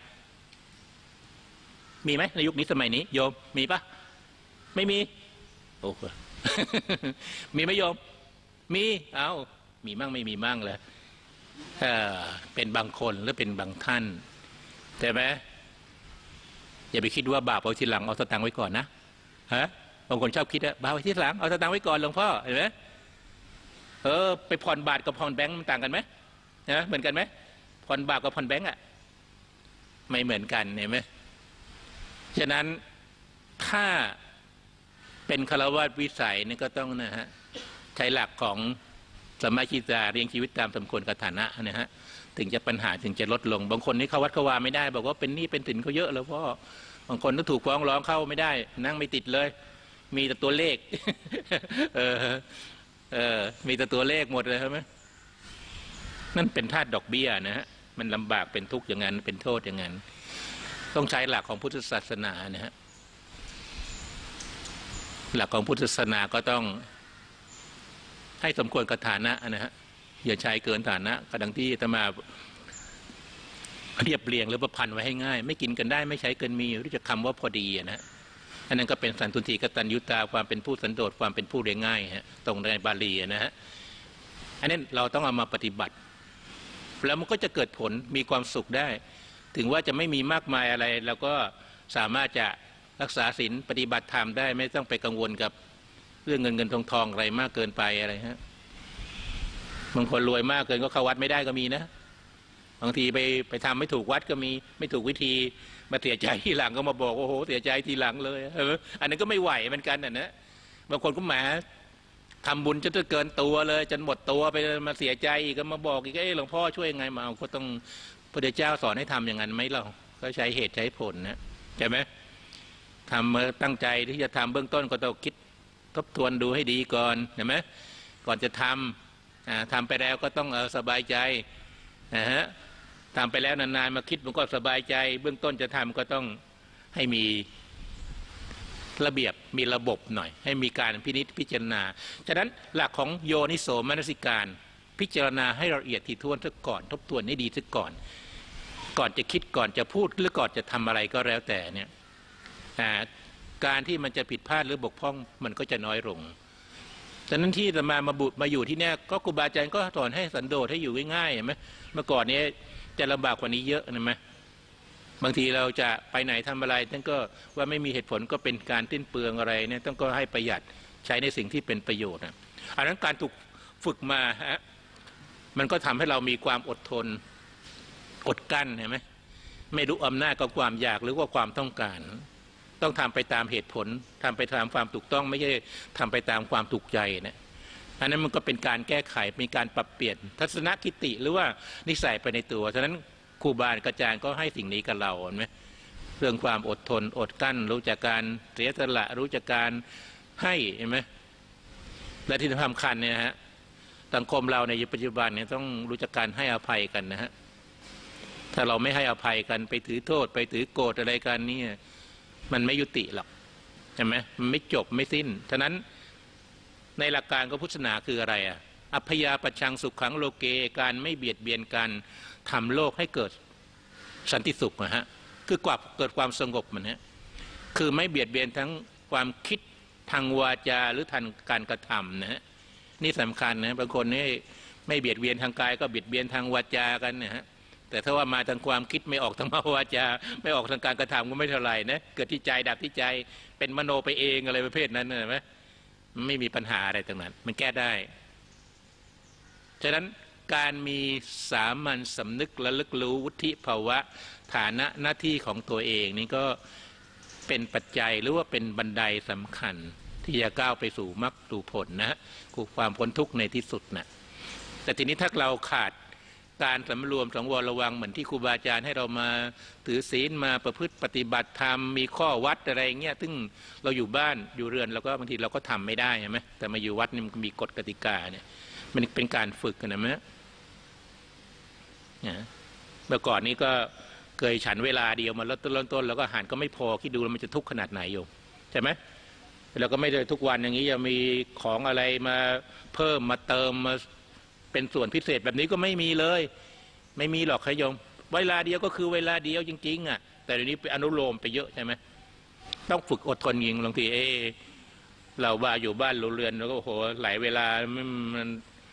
มีไหมในยุคนี้สมัยนี้โยมมีปะไม่มีโอ้โห มีไหมโยมมีมีมั่งไม่มีมั่งเลยเป็นบางคนหรือเป็นบางท่านแต่ไหมอย่าไปคิดว่าบาปเอาทีหลังเอาสตังค์ไว้ก่อนนะบางคนชอบคิดบาปเอาทีหลังเอาสตังค์ไว้ก่อนหลวงพ่อเห็นไหมไปผ่อนบาทกับผ่อนแบงค์มันต่างกันไหมเหมือนกันไหมผ่อนบาทกับผ่อนแบงค์ไม่เหมือนกันเห็นไหมฉะนั้นถ้าเป็นฆราวาสวิสัยนี่ก็ต้องนะฮะใช้หลักของสัมมาชีตาเรียงชีวิตตามสมควรกับฐานะนะฮะถึงจะปัญหาถึงจะลดลงบางคนนี่เข้าวัดเข้าวาไม่ได้บอกว่าเป็นหนี้เป็นสินเขาเยอะแล้วพ่อบางคนก็ถูกฟ้องร้องเข้าไม่ได้นั่งไม่ติดเลยมีแต่ตัวเลขมีแต่ตัวเลขหมดเลยใช่ไหมนั่นเป็นธาตุดอกเบี้ยนะฮะมันลำบากเป็นทุกข์อย่างนั้นเป็นโทษอย่างนั้นต้องใช้หลักของพุทธศาสนานะฮะหลักของพุทธศาสนาก็ต้องให้สมควรกับฐานะนะฮะอย่าใช้เกินฐานะกระดังที่อาตมาเรียบเรียงหรือประพันธ์ไว้ให้ง่ายไม่กินกันได้ไม่ใช้เกินมีรู้จักคำว่าพอดีนะอันนั้นก็เป็นสันตุนทีกตัญญูตาความเป็นผู้สันโดษความเป็นผู้เรียงง่ายฮะตรงในบาลีนะฮะอันนี้เราต้องเอามาปฏิบัติแล้วมันก็จะเกิดผลมีความสุขได้ถึงว่าจะไม่มีมากมายอะไรเราก็สามารถจะรักษาศีลปฏิบัติธรรมได้ไม่ต้องไปกังวลกับเรื่องเงินทองอะไรมากเกินไปอะไรฮะบางคนรวยมากเกินก็เข้าวัดไม่ได้ก็มีนะบางทีไปทำไม่ถูกวัดก็มีไม่ถูกวิธีมาเสียใจทีหลังก็มาบอกโอ้โหเสียใจทีหลังเลยอันนั้นก็ไม่ไหวเหมือนกันนะบางคนก็แหมทำบุญจนเกินตัวเลยจนหมดตัวไปมาเสียใจอีกก็มาบอกอีกหลวงพ่อช่วยยังไงมาก็ต้องพระเจ้าสอนให้ทำอย่างนั้นไหมเราก็ใช้เหตุใช้ผลนะใช่ไหมทำตั้งใจที่จะทำเบื้องต้นก็ต้องคิดทบทวนดูให้ดีก่อนเห็นไหมก่อนจะทำไปแล้วก็ต้องสบายใจนะฮะทำไปแล้วนานๆมาคิดมันก็สบายใจเบื้องต้นจะทำก็ต้องให้มีระเบียบมีระบบหน่อยให้มีการพินิจพิจารณาฉะนั้นหลักของโยนิโสมนสิการพิจารณาให้ละเอียดถี่ถ้วนซะก่อนทบทวนให้ดีซะก่อนจะคิดก่อนจะพูดหรือก่อนจะทำอะไรก็แล้วแต่เนี่ยการที่มันจะผิดพลาดหรือบกพร่องมันก็จะน้อยลงฉะนั้นที่จะมาอยู่ที่เนี่ยก็ครูบาอาจารย์ก็สอนให้สันโดษให้อยู่ง่ายๆเห็นไหมเมื่อก่อนนี้จะลำบากกว่านี้เยอะนะไหมบางทีเราจะไปไหนทำอะไรท่านก็ว่าไม่มีเหตุผลก็เป็นการสิ้นเปลืองอะไรเนี่ยต้องก็ให้ประหยัดใช้ในสิ่งที่เป็นประโยชน์นะอันนั้นการถูกฝึกมาฮะมันก็ทำให้เรามีความอดทนอดกั้นเห็นไหมไม่รู้อำนาจกับความอยากหรือว่าความต้องการต้องทำไปตามเหตุผลทำไปตามความถูกต้องไม่ใช่ทำไปตามความถูกใจนะอันนั้นมันก็เป็นการแก้ไขมีการปรับเปลี่ยนทัศนคติหรือว่านิสัยไปในตัวฉะนั้นครูบาอาจารย์ก็ให้สิ่งนี้กับเราเห็นไหมเรื่องความอดทนอดกั้นรู้จักการเสียสละรู้จักการให้เห็นไหมและที่สำคัญเนี่ยฮะสังคมเราในปัจจุบันเนี่ยต้องรู้จักการให้อภัยกันนะฮะถ้าเราไม่ให้อภัยกันไปถือโทษไปถือโกรธอะไรกันนี่มันไม่ยุติหรอกใช่ไหมมันไม่จบไม่สิ้นฉะนั้นในหลักการของพุทธศาสนาคืออะไรอัพยาปชังสุขขังโลเกการไม่เบียดเบียนกันทำโลกให้เกิดสันติสุขนะฮะคือเกิดความสงบมันฮะคือไม่เบียดเบียนทั้งความคิดทางวาจาหรือทางการกระทำนะฮะนี่สำคัญนะบางคนนี่ไม่เบียดเบียนทางกายก็เบียดเบียนทางวาจากันนะฮะแต่ถ้าว่ามาทางความคิดไม่ออกทางวาจาไม่ออกทางการกระทำก็ไม่เท่าไหร่นะเกิดที่ใจดับที่ใจเป็นมโนไปเองอะไรประเภทนั้นเห็นไหมไม่มีปัญหาอะไรตรงนั้นมันแก้ได้ฉะนั้นการมีสามัญสำนึกระลึกรู้วุฒิภาวะฐานะหน้าที่ของตัวเองนี่ก็เป็นปัจจัยหรือว่าเป็นบันไดสำคัญที่จะก้าวไปสู่มรรคสู่ผลนะคือความพ้นทุกข์ในที่สุดนะแต่ทีนี้ถ้าเราขาดการสำรวมสังวรระวังเหมือนที่ครูบาอาจารย์ให้เรามาถือศีลมาประพฤติปฏิบัติธรรมมีข้อวัดอะไรเงี้ยซึ่งเราอยู่บ้านอยู่เรือนเราก็บางทีเราก็ทำไม่ได้ใช่ไหมแต่มาอยู่วัดนี่มันมีกฎกติกาเนี่ยมันเป็นการฝึกกันนะมั้ยเมื่อก่อนนี้ก็เคยฉันเวลาเดียวมาแล้วต้นแล้วก็อาหารก็ไม่พอคิดดูแล้วมันจะทุกข์ขนาดไหนโยมใช่ไหมเราก็ไม่ได้ทุกวันอย่างนี้จะมีของอะไรมาเพิ่มมาเติมมาเป็นส่วนพิเศษแบบนี้ก็ไม่มีเลยไม่มีหรอกโยมเวลาเดียวก็คือเวลาเดียวจริงๆอ่ะแต่เดี๋ยวนี้ไปอนุโลมไปเยอะใช่ไหมต้องฝึกอดทนยิงบางทีเราว่าอยู่บ้านเรือนแล้วก็โหหลายเวลามัน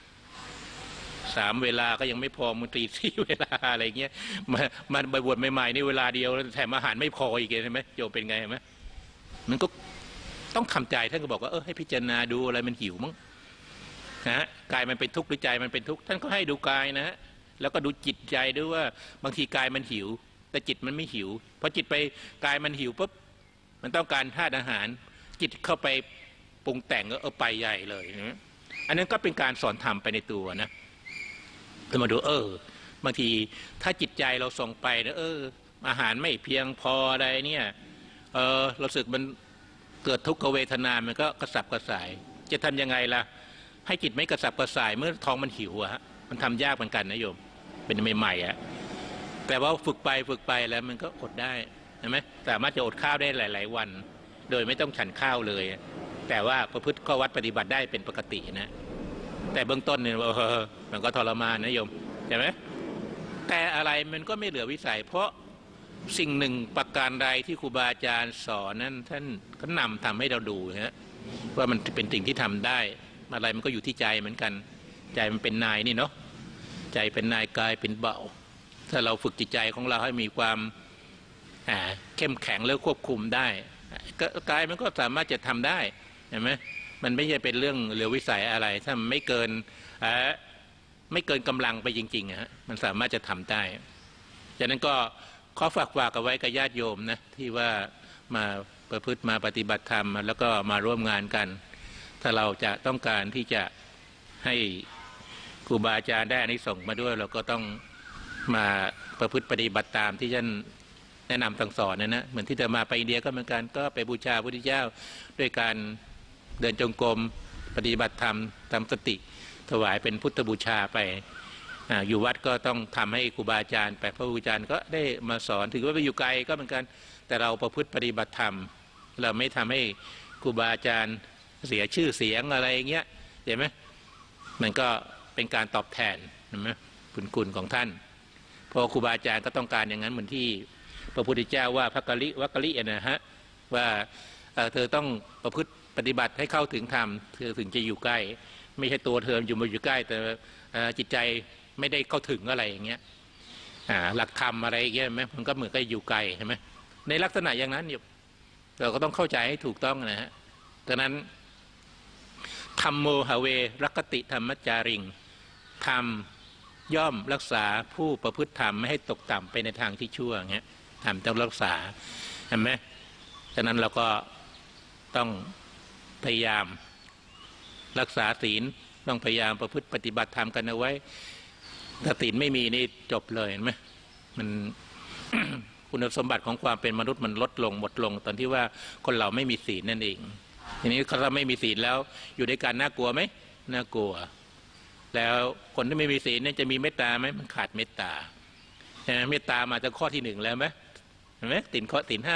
3 เวลาก็ยังไม่พอมันตี4 เวลาอะไรเงี้ยมันบวชใหม่ๆนี่เวลาเดียวแถมอาหารไม่พออีกใช่ไหมโยมเป็นไงไหมมันก็ต้องทำใจท่านก็บอกว่าให้พิจารณาดูอะไรมันหิวมั้งนะกายมันเป็นทุกข์หรือใจมันเป็นทุกข์ท่านก็ให้ดูกายนะแล้วก็ดูจิตใจด้วยว่าบางทีกายมันหิวแต่จิตมันไม่หิวพอจิตไปกายมันหิวปุ๊บมันต้องการธาตุอาหารจิตเข้าไปปรุงแต่งก็ไปใหญ่เลยนะอันนั้นก็เป็นการสอนธรรมไปในตัวนะจะมาดูบางทีถ้าจิตใจเราส่งไปนะอาหารไม่เพียงพออะไรเนี่ยเราสึกมันเกิดทุกขเวทนามันก็กระสับกระส่ายจะทำยังไงล่ะให้จิตไม่กระสับกระส่ายเมื่อท้องมันหิวมันทำยากเหมือนกันนะโยมเป็นใหม่ๆแต่ว่าฝึกไปแล้วมันก็อดได้ใช่ไหมสามารถจะอดข้าวได้หลายๆวันโดยไม่ต้องฉันข้าวเลยแต่ว่าประพฤติข้อวัดปฏิบัติได้เป็นปกตินะแต่เบื้องต้นเนี่ยมันก็ทรมานนะโยมใช่ไหมแต่อะไรมันก็ไม่เหลือวิสัยเพราะสิ่งหนึ่งประการใดที่ครูบาอาจารย์สอนนั้นท่านก็นำทำให้เราดูนะว่ามันเป็นสิ่งที่ทำได้อะไรมันก็อยู่ที่ใจเหมือนกันใจมันเป็นนายนี่เนาะใจเป็นนายกายเป็นเบาถ้าเราฝึกจิตใจของเราให้มีความเข้มแข็งแล้วควบคุมได้กายมันก็สามารถจะทำได้เห็นไหมมันไม่ใช่เป็นเรื่องเหลือวิสัยอะไรถ้ามันไม่เกินกำลังไปจริงๆมันสามารถจะทำได้ฉะนั้นก็ขอฝากเอาไว้กับญาติโยมนะที่ว่ามาประพฤติมาปฏิบัติธรรมแล้วก็มาร่วมงานกันถ้าเราจะต้องการที่จะให้ครูบาอาจารย์ได้อานิสงส์มาด้วยเราก็ต้องมาประพฤติปฏิบัติตามที่ท่านแนะนำสั่งสอนนะเหมือนที่จะมาไปอินเดียก็เหมือนกันก็ไปบูชาพระพุทธเจ้าด้วยการเดินจงกรมปฏิบัติธรรมทำสติถวายเป็นพุทธบูชาไปอยู่วัดก็ต้องทำให้ครูบาอาจารย์ไปพระครูอาจารย์ก็ได้มาสอนถึงว่าไปอยู่ไกลก็เหมือนกันแต่เราประพฤติปฏิบัติธรรมเราไม่ทำให้ครูบาอาจารย์เสียชื่อเสียงอะไรเงี้ยเห็นไหมมันก็เป็นการตอบแทนเห็นไหมบุญคุณของท่านพอครูบาอาจารย์ก็ต้องการอย่างนั้นเหมือนที่พระพุทธเจ้าว่าพระกะลิวักกะลินะฮะว่าเธอต้องประพฤติปฏิบัติให้เข้าถึงธรรมเธอถึงจะอยู่ใกล้ไม่ใช่ตัวเธออยู่ใกล้แต่จิตใจไม่ได้เข้าถึงอะไรอย่างเงี้ยหลักธรรมอะไรอย่างเงี้ยไหมมันก็เหมือนกับอยู่ไกลใช่ไหมในลักษณะอย่างนั้นเราก็ต้องเข้าใจให้ถูกต้องนะฮะดังนั้นธัมโมหเวรักติธรรมจาริงธรรมย่อมรักษาผู้ประพฤติธรรมไม่ให้ตกต่ำไปในทางที่ชั่วเงี้ยธรรมต้องรักษาเห็นไหมฉะนั้นเราก็ต้องพยายามรักษาศีลต้องพยายามประพฤติปฏิบัติธรรมกันเอาไว้ถ้าศีลไม่มีนี่จบเลยเห็นไหมมัน คุณสมบัติของความเป็นมนุษย์มันลดลงหมดลงตอนที่ว่าคนเราไม่มีศีลนั่นเองทีนี้ถ้าไม่มีศีลแล้วอยู่ด้วยกันน่ากลัวไหมน่ากลัวแล้วคนที่ไม่มีศีลเนี่ยจะมีเมตตาไหมมันขาดเมตตาเมตตามาจากข้อที่1แล้วไหมเห็นไหมศีล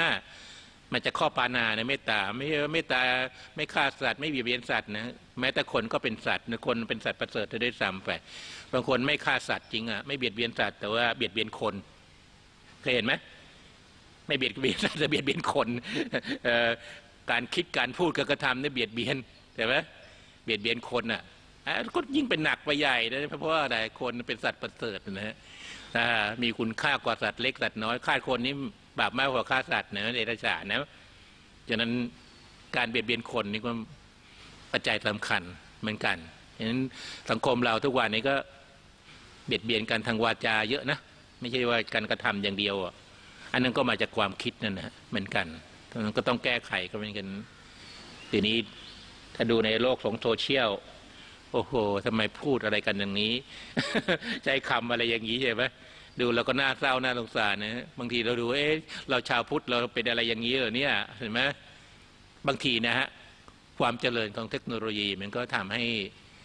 5มันจะข้อปานาในเมตตาไม่เมตตาไม่ฆ่าสัตว์ไม่เบียดเบียนสัตว์นะแม้แต่คนก็เป็นสัตว์คนเป็นสัตว์ประเสริฐจะได้ซ้ำไปบางคนไม่ฆ่าสัตว์จริงไม่เบียดเบียนสัตว์แต่ว่าเบียดเบียนคนเคยเห็นไหมไม่เบียดเบียนสัตว์แต่เบียดเบียนคนการคิดการพูดการกระทำเนี่ยเบียดเบียนใช่ไหมเบียดเบียนคนก็ยิ่งเป็นหนักไปใหญ่นะเพราะว่าอะไรคนเป็นสัตว์ประเสริฐนะฮะมีคุณค่ากว่าสัตว์เล็กสัตว์น้อยฆ่าคนนี้บาปมากกว่าฆ่าสัตว์นะเดรัจฉานนะฉะนั้นการเบียดเบียนคนนี่ก็ปัจจัยสำคัญเหมือนกันฉะนั้นสังคมเราทุกวันนี้ก็เบียดเบียนกันทางวาจาเยอะนะไม่ใช่ว่าการกระทำอย่างเดียวอันนั้นก็มาจากความคิดนั่นนะเหมือนกันมันก็ต้องแก้ไขก็เป็นกันทีนี้ถ้าดูในโลกของโซเชียลโอ้โหทำไมพูดอะไรกันอย่างนี้ ใช้คำอะไรอย่างนี้ใช่ไหมดูแล้วก็น่าเศร้าน่าสงสารนะบางทีเราดูเราชาวพุทธเราเป็นอะไรอย่างนี้เหรอเนี่ยเห็นไหมบางทีนะฮะความเจริญของเทคโนโลยีมันก็ทำให้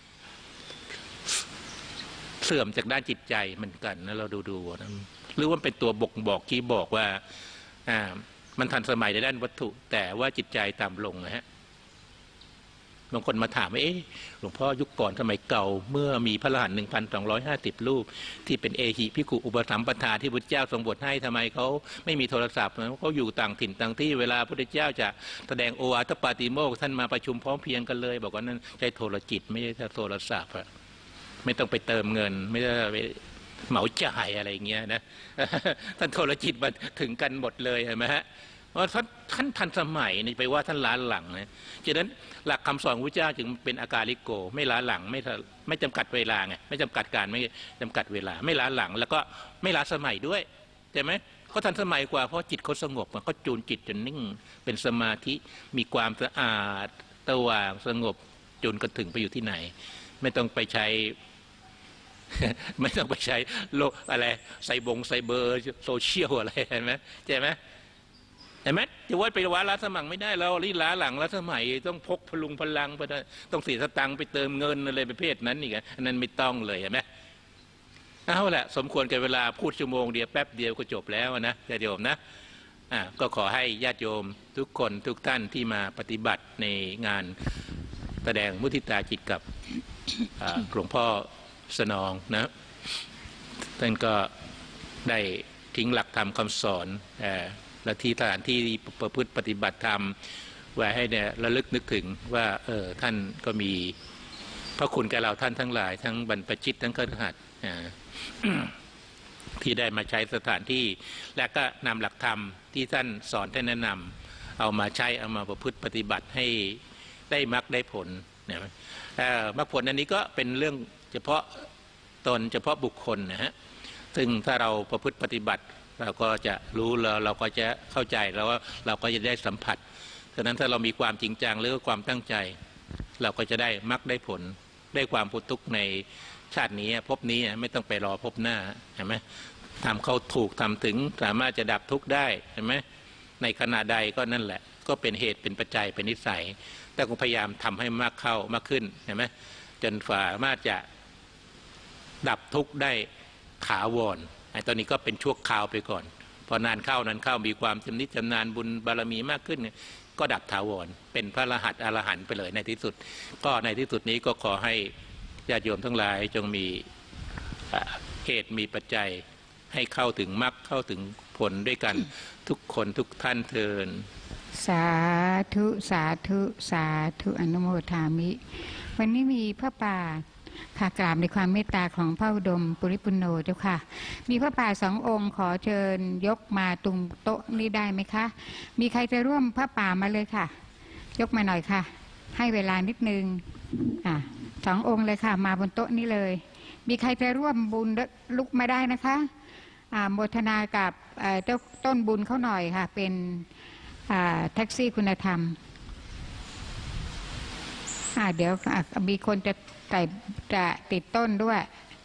เสื่อมจากด้านจิตใจเหมือนกันนะเราดูนะหรือว่าเป็นตัวบ่งบอกที่บอกว่ามันทันสมัยในด้านวัตถุแต่ว่าจิตใจต่ำลงนะฮะบางคนมาถามว่าหลวงพ่อยุคก่อนสมัยเก่าเมื่อมีพระอรหันต์ 1,250 รูปที่เป็นเอหิภิกขุอุปถัมภทาที่พุทธเจ้าทรงบวชให้ทำไมเขาไม่มีโทรศัพท์เขาอยู่ต่างถิ่นต่างที่เวลาพุทธเจ้าจะแสดงโอวาทปาติโมกข์ท่านมาประชุมพร้อมเพรียงกันเลยบอกว่านั้นใช้โทรจิตไม่ใช่โทรศัพท์ไม่ต้องไปเติมเงินไม่ได้ไปเหมาจ่ายอะไรอย่างเงี้ยนะท่านโทรจิตมาถึงกันหมดเลยเห็นไหมฮะเพราะท่านทันสมัยนี่ไปว่าท่านล้าหลังนะฉะนั้นหลักคำสอนพระเจ้าจึงเป็นอากาลิโกไม่ล้าหลังไม่จำกัดเวลาไงไม่จำกัดการไม่จำกัดเวลาไม่ล้าหลังแล้วก็ไม่ล้าสมัยด้วยใช่ไหมเขาทันสมัยกว่าเพราะจิตเขาสงบมันเขาจูนจิตจนนิ่งเป็นสมาธิมีความสะอาดสว่างสงบจูนกันถึงไปอยู่ที่ไหนไม่ต้องไปใช้โลกอะไรไซเบอร์โซเชียลอะไรเห็นไหมใช่ไหมเห็นไหมจะว่าไปล้าสมังไม่ได้เราลีล้าหลังล้าสมัยต้องพกพลุงพลังไปต้องเสียสตังค์ไปเติมเงินอะไรประเภทนั้นอีกอันนั้นไม่ต้องเลยเห็นไหมเอาแหละสมควรกับเวลาพูดชั่วโมงเดียวแป๊บเดียวก็จบแล้วนะญาติโยมนะก็ขอให้ญาติโยมทุกคนทุกท่านที่มาปฏิบัติในงานแสดงมุทิตาจิตกับหลวงพ่อสนองนะท่านก็ได้ทิ้งหลักธรรมคำสอนและที่สถานที่ประพฤติปฏิบัติธรรมไว้ให้เนี่ยระลึกนึกถึงว่าท่านก็มีพระคุณแก่เราท่านทั้งหลายทั้งบรรพชิตทั้งคฤหัสถ์ที่ได้มาใช้สถานที่และก็นำหลักธรรมที่ท่านสอนท่านแนะนำเอามาใช้เอามาประพฤติปฏิบัติให้ได้มรรคได้ผลเนี่ยมรรคผลอันนี้ก็เป็นเรื่องเฉพาะตนเฉพาะบุคคลนะฮะซึ่งถ้าเราประพฤติปฏิบัติเราก็จะรู้เราก็จะเข้าใจแล้วว่าเราก็จะได้สัมผัสฉะนั้นถ้าเรามีความจริงจังหรือความตั้งใจเราก็จะได้มรรคได้ผลได้ความพ้นทุกข์ในชาตินี้ภพนี้ไม่ต้องไปรอภพหน้าเห็นไหมทำเข้าถูกทำถึงสามารถจะดับทุกข์ได้เห็นไหมในขณะใดก็นั่นแหละก็เป็นเหตุเป็นปัจจัยเป็นนิสัยแต่ก็พยายามทำให้มากเข้ามากขึ้นเห็นไหมจนสามารถจะดับทุกข์ได้ถาวรไอ้ตอนนี้ก็เป็นชั่วคราวไปก่อนพอนานเข้ามีความชำนิชำนาญบุญบารมีมากขึ้นก็ดับถาวรเป็นพระอรหันต์ไปเลยในที่สุดก็ในที่สุดนี้ก็ขอให้ญาติโยมทั้งหลายจงมีเหตุมีปัจจัยให้เข้าถึงมรรคเข้าถึงผลด้วยกันทุกคนทุกท่านเทินสาธุสาธุสาธุอนุโมทามิวันนี้มีพระป่าค่ะกราบในความเมตตาของพระอุดมปุริปุณโญเจ้าค่ะมีพระป่า2 องค์ขอเชิญยกมาตรงโต๊ะนี้ได้ไหมคะมีใครจะร่วมพระป่ามาเลยค่ะยกมาหน่อยค่ะให้เวลานิดนึง2 องค์เลยค่ะมาบนโต๊ะนี้เลยมีใครจะร่วมบุญลุกมาได้นะคะโมทนากับเจ้าต้นบุญเขาหน่อยค่ะเป็นแท็กซี่คุณธรรมเดี๋ยวมีคนจะติดต้นด้วย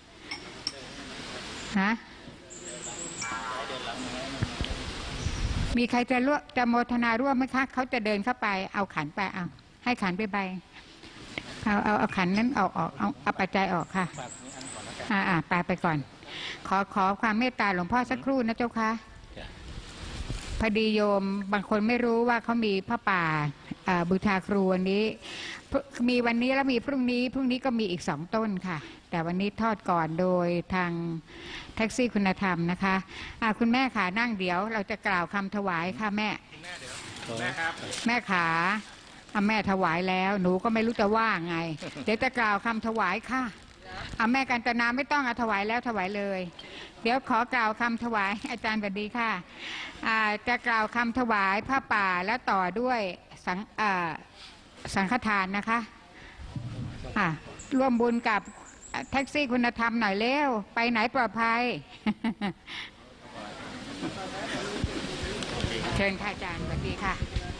มีใครจะโมทนาร่วมไหมคะเขาจะเดินเข้าไปเอาขันไปเอาให้ขันไปใบเอาขันนั้นเอาปัจจัยออกค่ะไปก่อนขอความเมตตาหลวงพ่อสักครู่นะเจ้าค่ะพอดีโยมบางคนไม่รู้ว่าเขามีพระป่าบูชาครูวันนี้มีวันนี้แล้วมีพรุ่งนี้ก็มีอีก2 ต้นค่ะแต่วันนี้ทอดก่อนโดยทางแท็กซี่คุณธรรมนะคะคุณแม่ขานั่งเดี๋ยวเราจะกล่าวคำถวายค่ะแม่แม่ขาแม่ถวายแล้วหนูก็ไม่รู้จะว่าไงเดี๋ยวจะกล่าวคำถวายค่ะแม่กันตนาไม่ต้องถวายแล้วถวายเลยเดี๋ยวขอกล่าวคำถวายอาจารย์สวัสดีค่ะจะกล่าวคำถวายผ้าป่าแล้วต่อด้วยสังฆทานนะคะร่วมบุญกับแท็กซี่คุณธรรมหน่อยเร็วไปไหนปลอดภัย เชิญค่ะอาจารย์สวัสดีค่ะ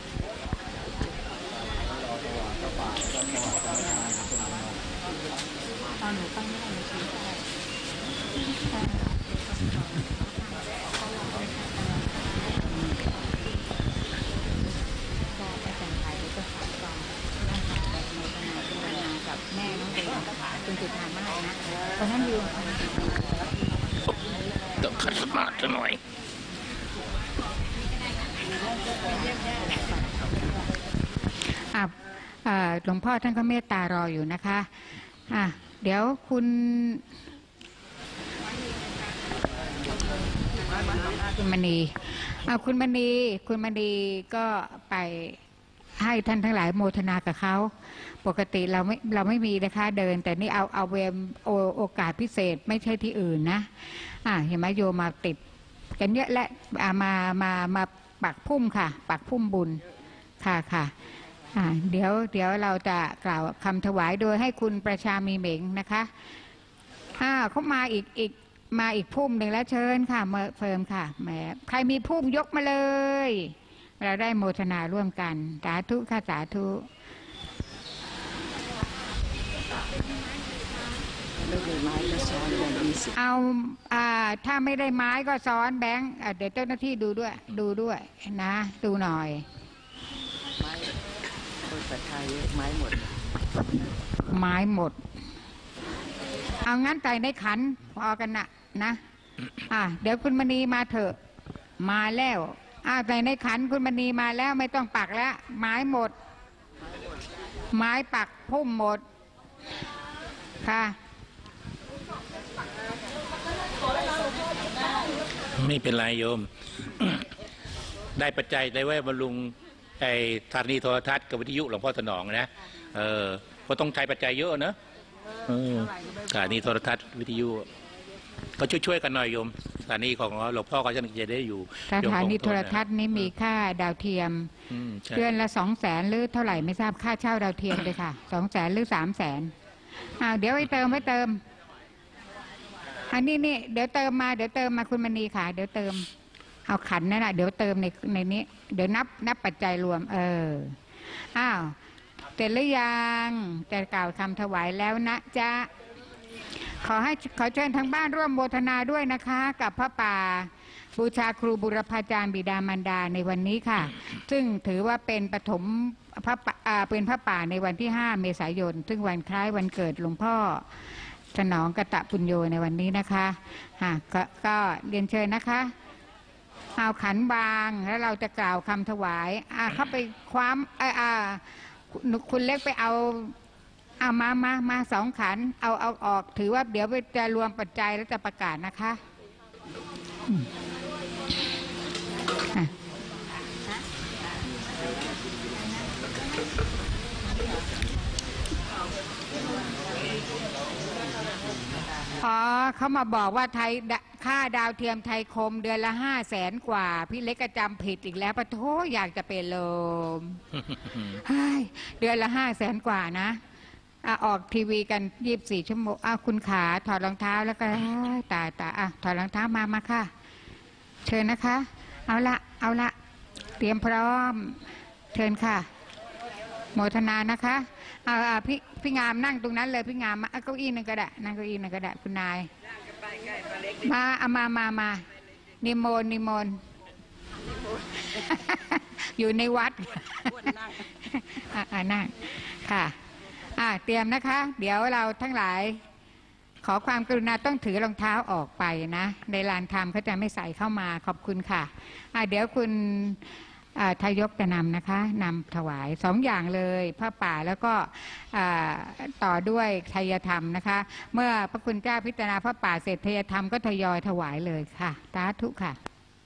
ตอนหนูไปไม่ได้หนูชี้ได้แม่น้องเด็กคุณจุธามาศนะตอนนั้นอยู่ต้องขัดสมาธิหน่อยหลวงพ่อท่านก็เมตตารออยู่นะคะเดี๋ยวคุณมณีคุณมณีก็ไปให้ท่านทั้งหลายโมทนากับเขาปกติเราไม่มีนะคะเดินแต่นี่เอาเวมโอกาสพิเศษไม่ใช่ที่อื่นนะเห็นไหมโยมาติดกันเยอะและมาปักพุ่มค่ะปักพุ่มบุญค่ะเดี๋ยวเราจะกล่าวคำถวายโดยให้คุณประชามีเหม่งนะคะเขามาอีกพุ่มหนึ่งแล้วเชิญค่ะเฟิร์มค่ะแหมใครมีพุ่มยกมาเลยเราได้โมทนาร่วมกันสาธุค่ะสาธุเอาถ้าไม่ได้ไม้ก็ซ้อนแบงค์เดี๋ยวเจ้าหน้าที่ดูด้วยนะดูหน่อยไม้คนศรัทธาเยอะไม้หมดเอางั้นใส่ในขันพอกันนะเดี๋ยวคุณมณีมาเถอะมาแล้วใส่ในขันคุณมณีมาแล้วไม่ต้องปักแล้วไม้หมดไม้ปักพุ่มหมดค่ะไม่เป็นไรโยม ได้ปัจจัยได้ไว้บำรุงไอ้สถานีโทรทัศน์กับวิทยุหลวงพ่อสนองนะก็ต้องใช้ปัจจัยเยอะนะสถานีโทรทัศน์วิทยุก็ช่วยกันหน่อยโยมสถานีของหลวงพ่อก็จะได้อยู่สถานีโทรทัศน์นี้มีค่าดาวเทียมเดือนละ200,000หรือเท่าไหร่ไม่ทราบค่าเช่าดาวเทียมเลยค่ะ200,000หรือ300,000เดี๋ยวไปเติมอันนี้เดี๋ยวเติมมาคุณมณีค่ะเดี๋ยวเติมเอาขันนั่นแหละเดี๋ยวเติมในนี้เดี๋ยวนับปัจจัยรวมเสร็จหรือยังจะกล่าวคำถวายแล้วนะจ๊ะขอเชิญทางบ้านร่วมโมทนาด้วยนะคะกับพระป่าบูชาครูบุรพาจารย์บิดามารดาในวันนี้ค่ะซึ่งถือว่าเป็นปฐมเป็นพระป่าในวันที่5 เมษายนซึ่งวันคล้ายวันเกิดหลวงพ่อสนองกตปุญโญในวันนี้นะคะก็เรียนเชิญนะคะเอาขันวางแล้วเราจะกล่าวคำถวายเข้าไปคว้าคุณเล็กไปเอามา2 ขันเอาออกถือว่าเดี๋ยวจะรวมปัจจัยแล้วจะประกาศนะคะเขามาบอกว่าค่าดาวเทียมไทยคมเดือนละ500,000 กว่าพี่เล็กก็จำผิดอีกแล้วปะโถอยากจะเป็นลม เดือนละ500,000 กว่านะออกทีวีกัน24 ชั่วโมงคุณขาถอดรองเท้าแล้วก็ตาถอดรองเท้ามาค่ะเชิญนะคะเอาละเตรียมพร้อมเชิญค่ะโมทนานะคะพี่งามนั่งตรงนั้นเลยพี่งามเก้าอี้นึงก็ได้นั่งเก้าอี้นึงก็ได้คุณนายมานิมนต์อยู่ในวัดนั่งค่ะเตรียมนะคะเดี๋ยวเราทั้งหลายขอความกรุณาต้องถือรองเท้าออกไปนะในลานธรรมเขาจะไม่ใส่เข้ามาขอบคุณค่ะเดี๋ยวคุณทายกจะนำนะคะนำถวาย2 อย่างเลยพระป่าแล้วก็ต่อด้วยทายธรรมนะคะเมื่อพระคุณเจ้าพิจารณาพระป่าเสร็จทายธรรมก็ทยอยถวายเลยค่ะสาธุค่ะ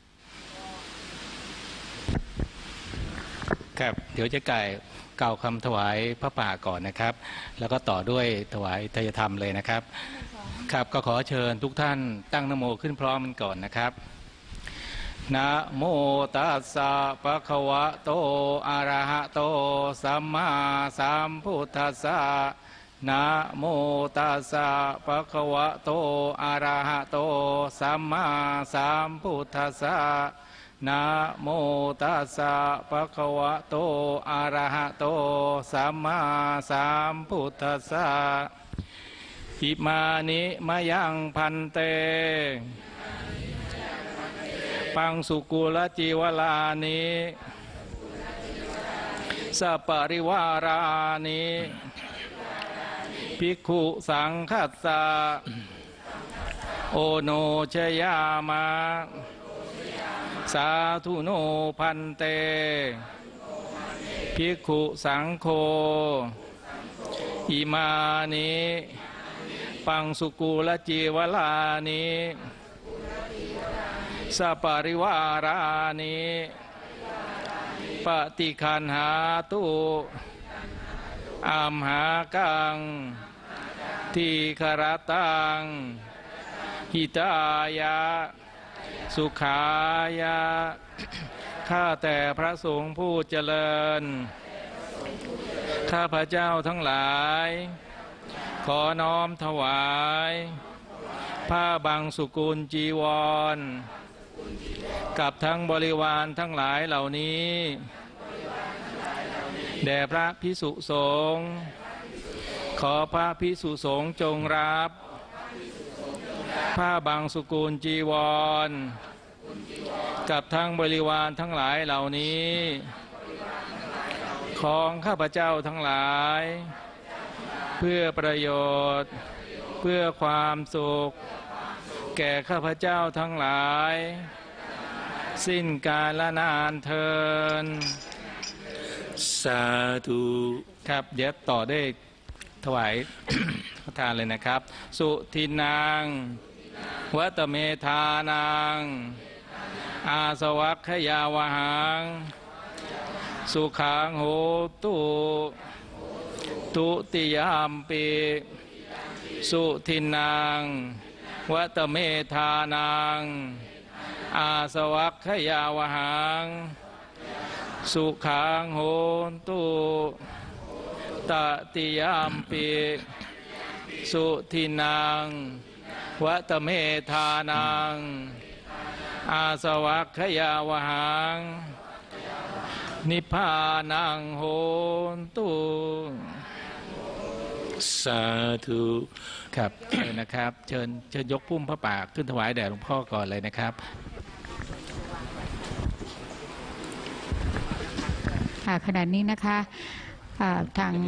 ครับเดี๋ยวจะกล่าวคำถวายพระป่าก่อนนะครับแล้วก็ต่อด้วยถวายทายธรรมเลยนะครับครับก็ขอเชิญทุกท่านตั้งนะโมขึ้นพร้อมกันก่อนนะครับนะโมตัสสะภะคะวะโตอะระหะโตสัมมาสัมพุทธัสสะนะโมตัสสะภะคะวะโตอะระหะโตสัมมาสัมพุทธัสสะนะโมตัสสะภะคะวะโตอะระหะโตสัมมาสัมพุทธัสสะอิมานิมะยังพันเตปังสุกุลจีวลานิสัปปริวารานิภิกขุสังฆัสสะโอโนชยามะสาธุโนพันเตภิกขุสังโฆอิมานิปังสุกุลจีวลานิสัปปริวารานิปฏิคันหาตุอัมหากังทีครตังหิตายะสุขายะข้าแต่พระสงฆ์ผู้เจริญข้าพระเจ้าทั้งหลายขอน้อมถวายผ้าบังสุกุลจีวรกับทั้งบริวารทั้งหลายเหล่านี้แด่พระภิกษุสงฆ์ขอพระภิกษุสงฆ์จงรับผ้าบังสุกุลจีวรกับทั้งบริวารทั้งหลายเหล่านี้ของข้าพเจ้าทั้งหลายเพื่อประโยชน์เพื่อความสุขแก่ข้าพเจ้าทั้งหลายสิ้นกาลนานเทินสาธุครับเดี๋ยวต่อได้ถวาย ทานเลยนะครับสุทินังวัตเมธานังอาสวัคขยาวหังสุขังโหตุตุติยามปิสุทินังวัตเมธานังอาสวัคขยาวหังสุขังโหตุตติยามปิสุทินังวัตเมธานังอาสวัคขยาวหังนิพพานังโหตุสาธุครับเชิญนะครับเชิญยกพุ่มพระป่าขึ้นถวายแด่หลวงพ่อก่อนเลยนะครับขณะนี้นะคะทาง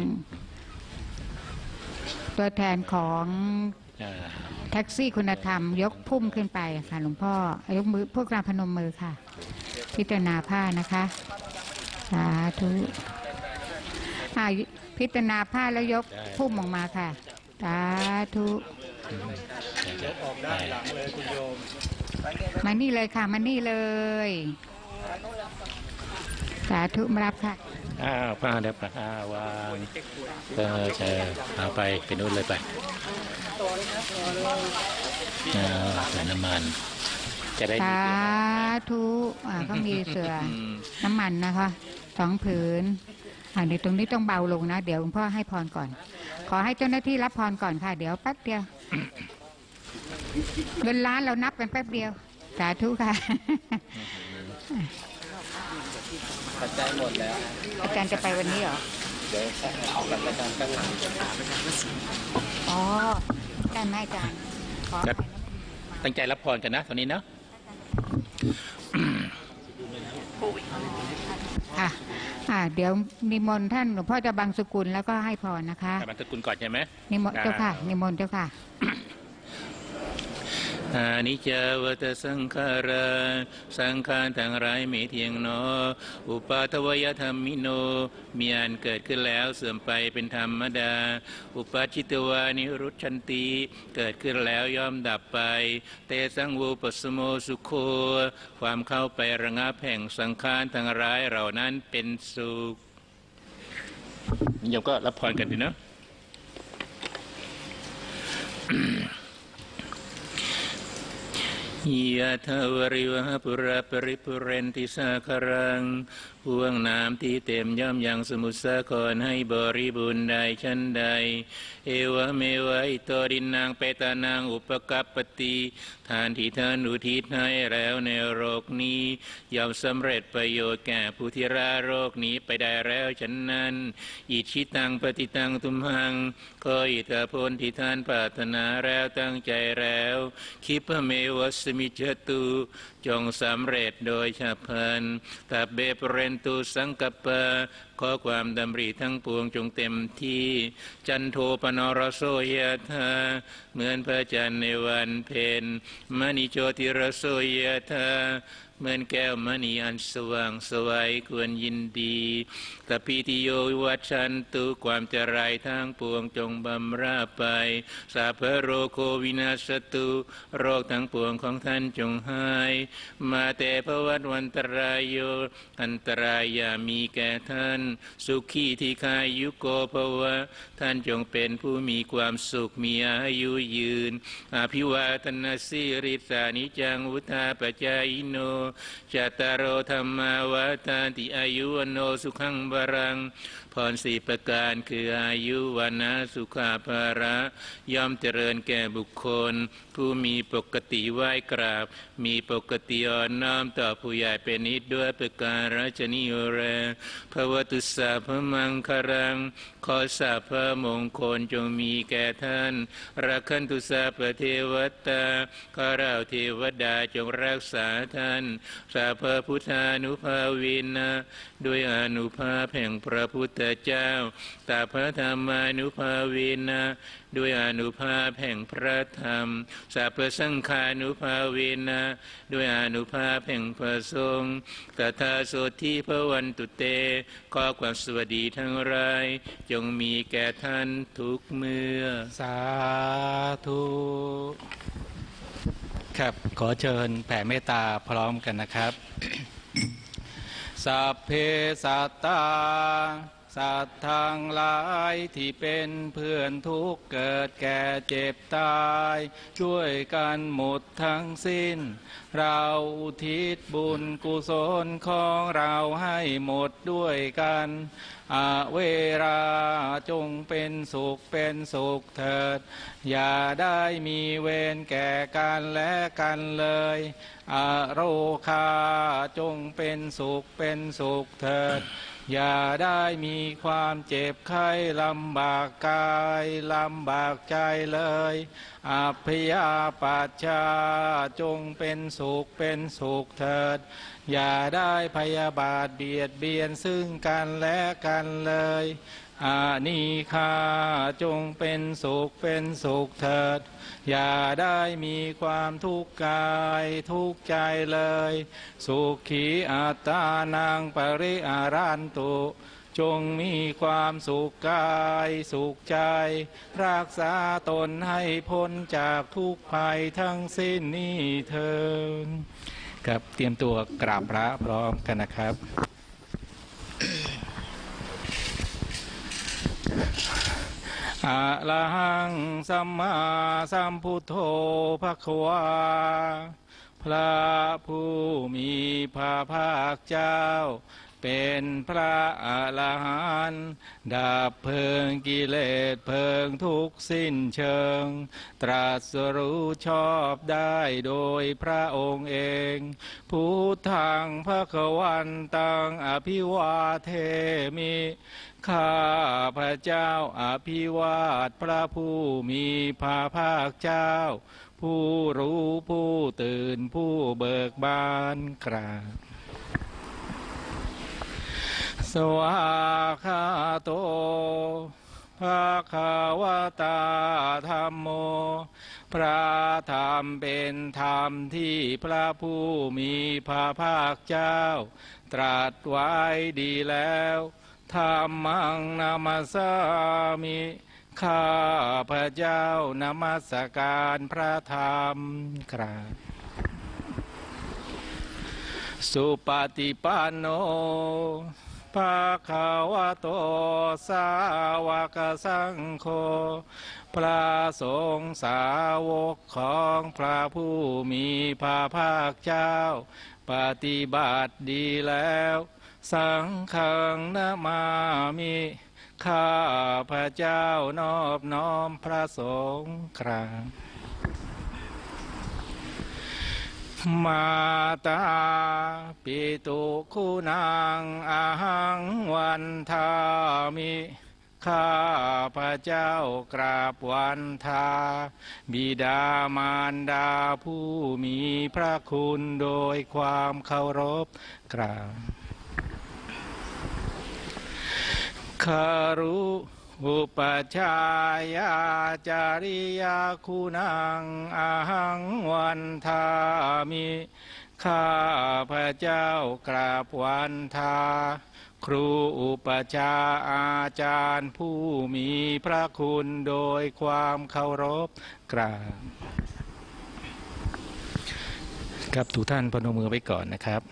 ตัวแทนของแท็กซี่คุณธรรมยกพุ่มขึ้นไปค่ะหลวงพ่อยกมือพวกเราพนมมือค่ะพิจารณาผ้านะคะสาธุพิจารณาผ้าแล้วยกพุ่มออกมาค่ะสาธุยกออกด้านหลังเลยคุณโยมมานี่เลยค่ะมานี่เลยสาธุมารับค่ะผ้าเดี๋ยววางใช่เอาไปนู่นเลยไปเป็นน้ำมันจะได้สาธุก็มีเสือน้ำมันนะคะ2 ผืนในตรงนี้ต้องเบาลงนะเดี๋ยวหลวงพ่อให้พรก่อนขอให้เจ้าหน้าที่รับพรก่อนค่ะเดี๋ยวแป๊บเดียวเงินล้านเรานับกันแป๊บเดียวสาธุค่ะปัจจัยหมดแล้วอาจารย์จะไปวันนี้เหรอเดี๋ยวเอากับอาจารย์ตั้งหลังอ๋อได้ไหมอาจารย์ตั้งใจรับพรกันนะตอนนี้เนาะเดี๋ยวนิมนต์ท่านหลวงพ่อจะบังสุกุลแล้วก็ให้พรนะคะบังสุกุลก่อนใช่ไหมนิมนต์เจ้าค่ะนิมนต์เจ้าค่ะอานิจจวัตสังขาราสังขารทั้งหลายไม่เที่ยงหนออุปาทวยธรรมิโนมีอันเกิดขึ้นแล้วเสื่อมไปเป็นธรรมดาอุปาจิตวานิรุชันติเกิดขึ้นแล้วย่อมดับไปเตสังวูปสโมสุโคความเข้าไประงับแห่งสังขารทั้งหลายเหล่านั้นเป็นสุขโยมก็รับพรกันดีนะยะทาวริวหาปุราปริปุเรนติสาคารังห่วงน้ำที่เต็มย่อมยังสมุทรสาครให้บริบูรณ์ใดชั้นใดเอวเมวะอิโตดินางเปตานางอุปกัปปติทานที่ท่านอุทิศให้แล้วในโรคนี้ย่อมสำเร็จประโยชน์แก่ผู้ที่ละโรคนี้ไปได้แล้วฉะนั้นอิชิตังปฏิตังตุมหังก็อิทธผลที่ท่านปรารถนาแล้วตั้งใจแล้วคิปเมวัสมิจตุจงสำเร็จโดยฉับพลันตับเบปเรนตุสังกัปปะขอความดำริทั้งปวงจงเต็มที่จันโทปนรโสยธาเหมือนพระจันทร์ในวันเพ็ญมณีโชติรโสยธาเหมือนแก้วมณีอันสว่างสวัยควรยินดีตปิติโยวิวัชชันตุความเจริญทั้งปวงจงบำราไปสาภโรโควินาศตุโรคทั้งปวงของท่านจงหายมาแต่ภวัตวันตรายโยอันตรายอย่ามีแก่ท่านสุขีที่คายุโกภวะท่านจงเป็นผู้มีความสุขมีอายุยืนอภิวาทนาสิริสานิจังวุธาปจายโนจัตตารโอธรรมาวาทานติอายุวโนสุขังบารังพรสี่ประการคืออายุวันนะสุขาภาระย่อมเจริญแก่บุคคลผู้มีปกติไหว้กราบมีปกติอ่อนน้อมต่อผู้ใหญ่เป็นนิจด้วยประการฉนิโยเรภวตุสาพมังคารังขอสาพมงคลจงมีแก่ท่านรักขันตุสาพเทวตาข้าเราเทวดาจงรักษาท่านสาพพุทธานุภาวินะด้วยอนุภาพแห่งพระพุทธเจ้าตาพระธรรมานุภาวินะด้วยอนุภาพแห่งพระธรรมสัพพสังฆานุภาเวนะด้วยอนุภาพแห่งพระสงฆ์ตถาโสทิภวันตุเตขอความสวัสดีทั้งหลายจงมีแก่ท่านทุกเมื่อสาธุครับขอเชิญแผ่เมตตาพร้อมกันนะครับ สัพเพสัตตาสัตว์ทั้งหลายที่เป็นเพื่อนทุกข์เกิดแก่เจ็บตายช่วยกันหมดทั้งสิ้นเราอุทิศบุญกุศลของเราให้หมดด้วยกันเวราจงเป็นสุขเถิดอย่าได้มีเวรแก่กันและกันเลยโรคาจงเป็นสุขเถิดอย่าได้มีความเจ็บไข้ลำบากกายลำบากใจเลยอัพยาปัชชาจงเป็นสุขเถิดอย่าได้พยาบาทเบียดเบียนซึ่งกันและกันเลยอานิฆาจงเป็นสุขเถิดอย่าได้มีความทุกข์กายทุกข์ใจเลยสุขีอัตตานังปริอารันตุจงมีความสุขกายสุขใจรักษาตนให้พ้นจากทุกภัยทั้งสิ้นนี้เถิดครับเตรียมตัวกราบพระพร้อมกันนะครับอะระหังสัมมาสัมพุทโธภควาพระผู้มีพระภาคเจ้าเป็นพระอรหันต์ดับเพลิงกิเลสเพลิงทุกสิ้นเชิงตรัสรู้ชอบได้โดยพระองค์เองพุทธังภควันตังอภิวาเทมิข้าพระเจ้าอภิวาทพระผู้มีพระภาคเจ้าผู้รู้ผู้ตื่นผู้เบิกบานกราบสวากขาโตภะคะวะตาธัมโมพระธรรมเป็นธรรมที่พระผู้มีพระภาคเจ้าตรัสไว้ดีแล้วธัมมังนามัสสามิข้าพระเจ้านมัสการพระธรรมครับสุปฏิปันโนภภะคะวะโตสาวกสังโฆพระสงฆ์สาวกของพระผู้มีพระภาคเจ้าปฏิบัติดีแล้วสังฆังนะมามิข้าพระเจ้านอบน้อมพระสงฆ์ครับมาตาปิตุคุณังอาหังวันทามิข้าพระเจ้ากราบวันทาบิดามารดาผู้มีพระคุณโดยความเคารพกราบคารุอุปชายาจาริยาคุณังอาหังวันทามิข้าพระเจ้ากราบวันทาครูอุปชาอาจารย์ผู้มีพระคุณโดยความเคารพกราบครับทุกท่านพนมมือไว้ก่อนนะครับ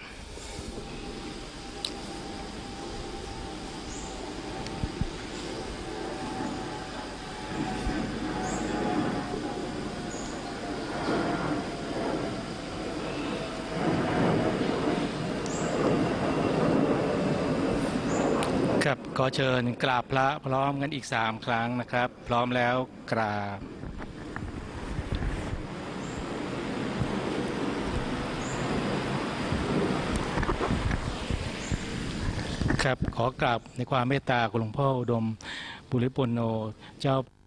ครับขอเชิญกราบพระพร้อมกันอีก3 ครั้งนะครับพร้อมแล้วกราบครับขอกราบในความเมตตาของหลวงพ่ออุดมปุริปุณโญเจ้า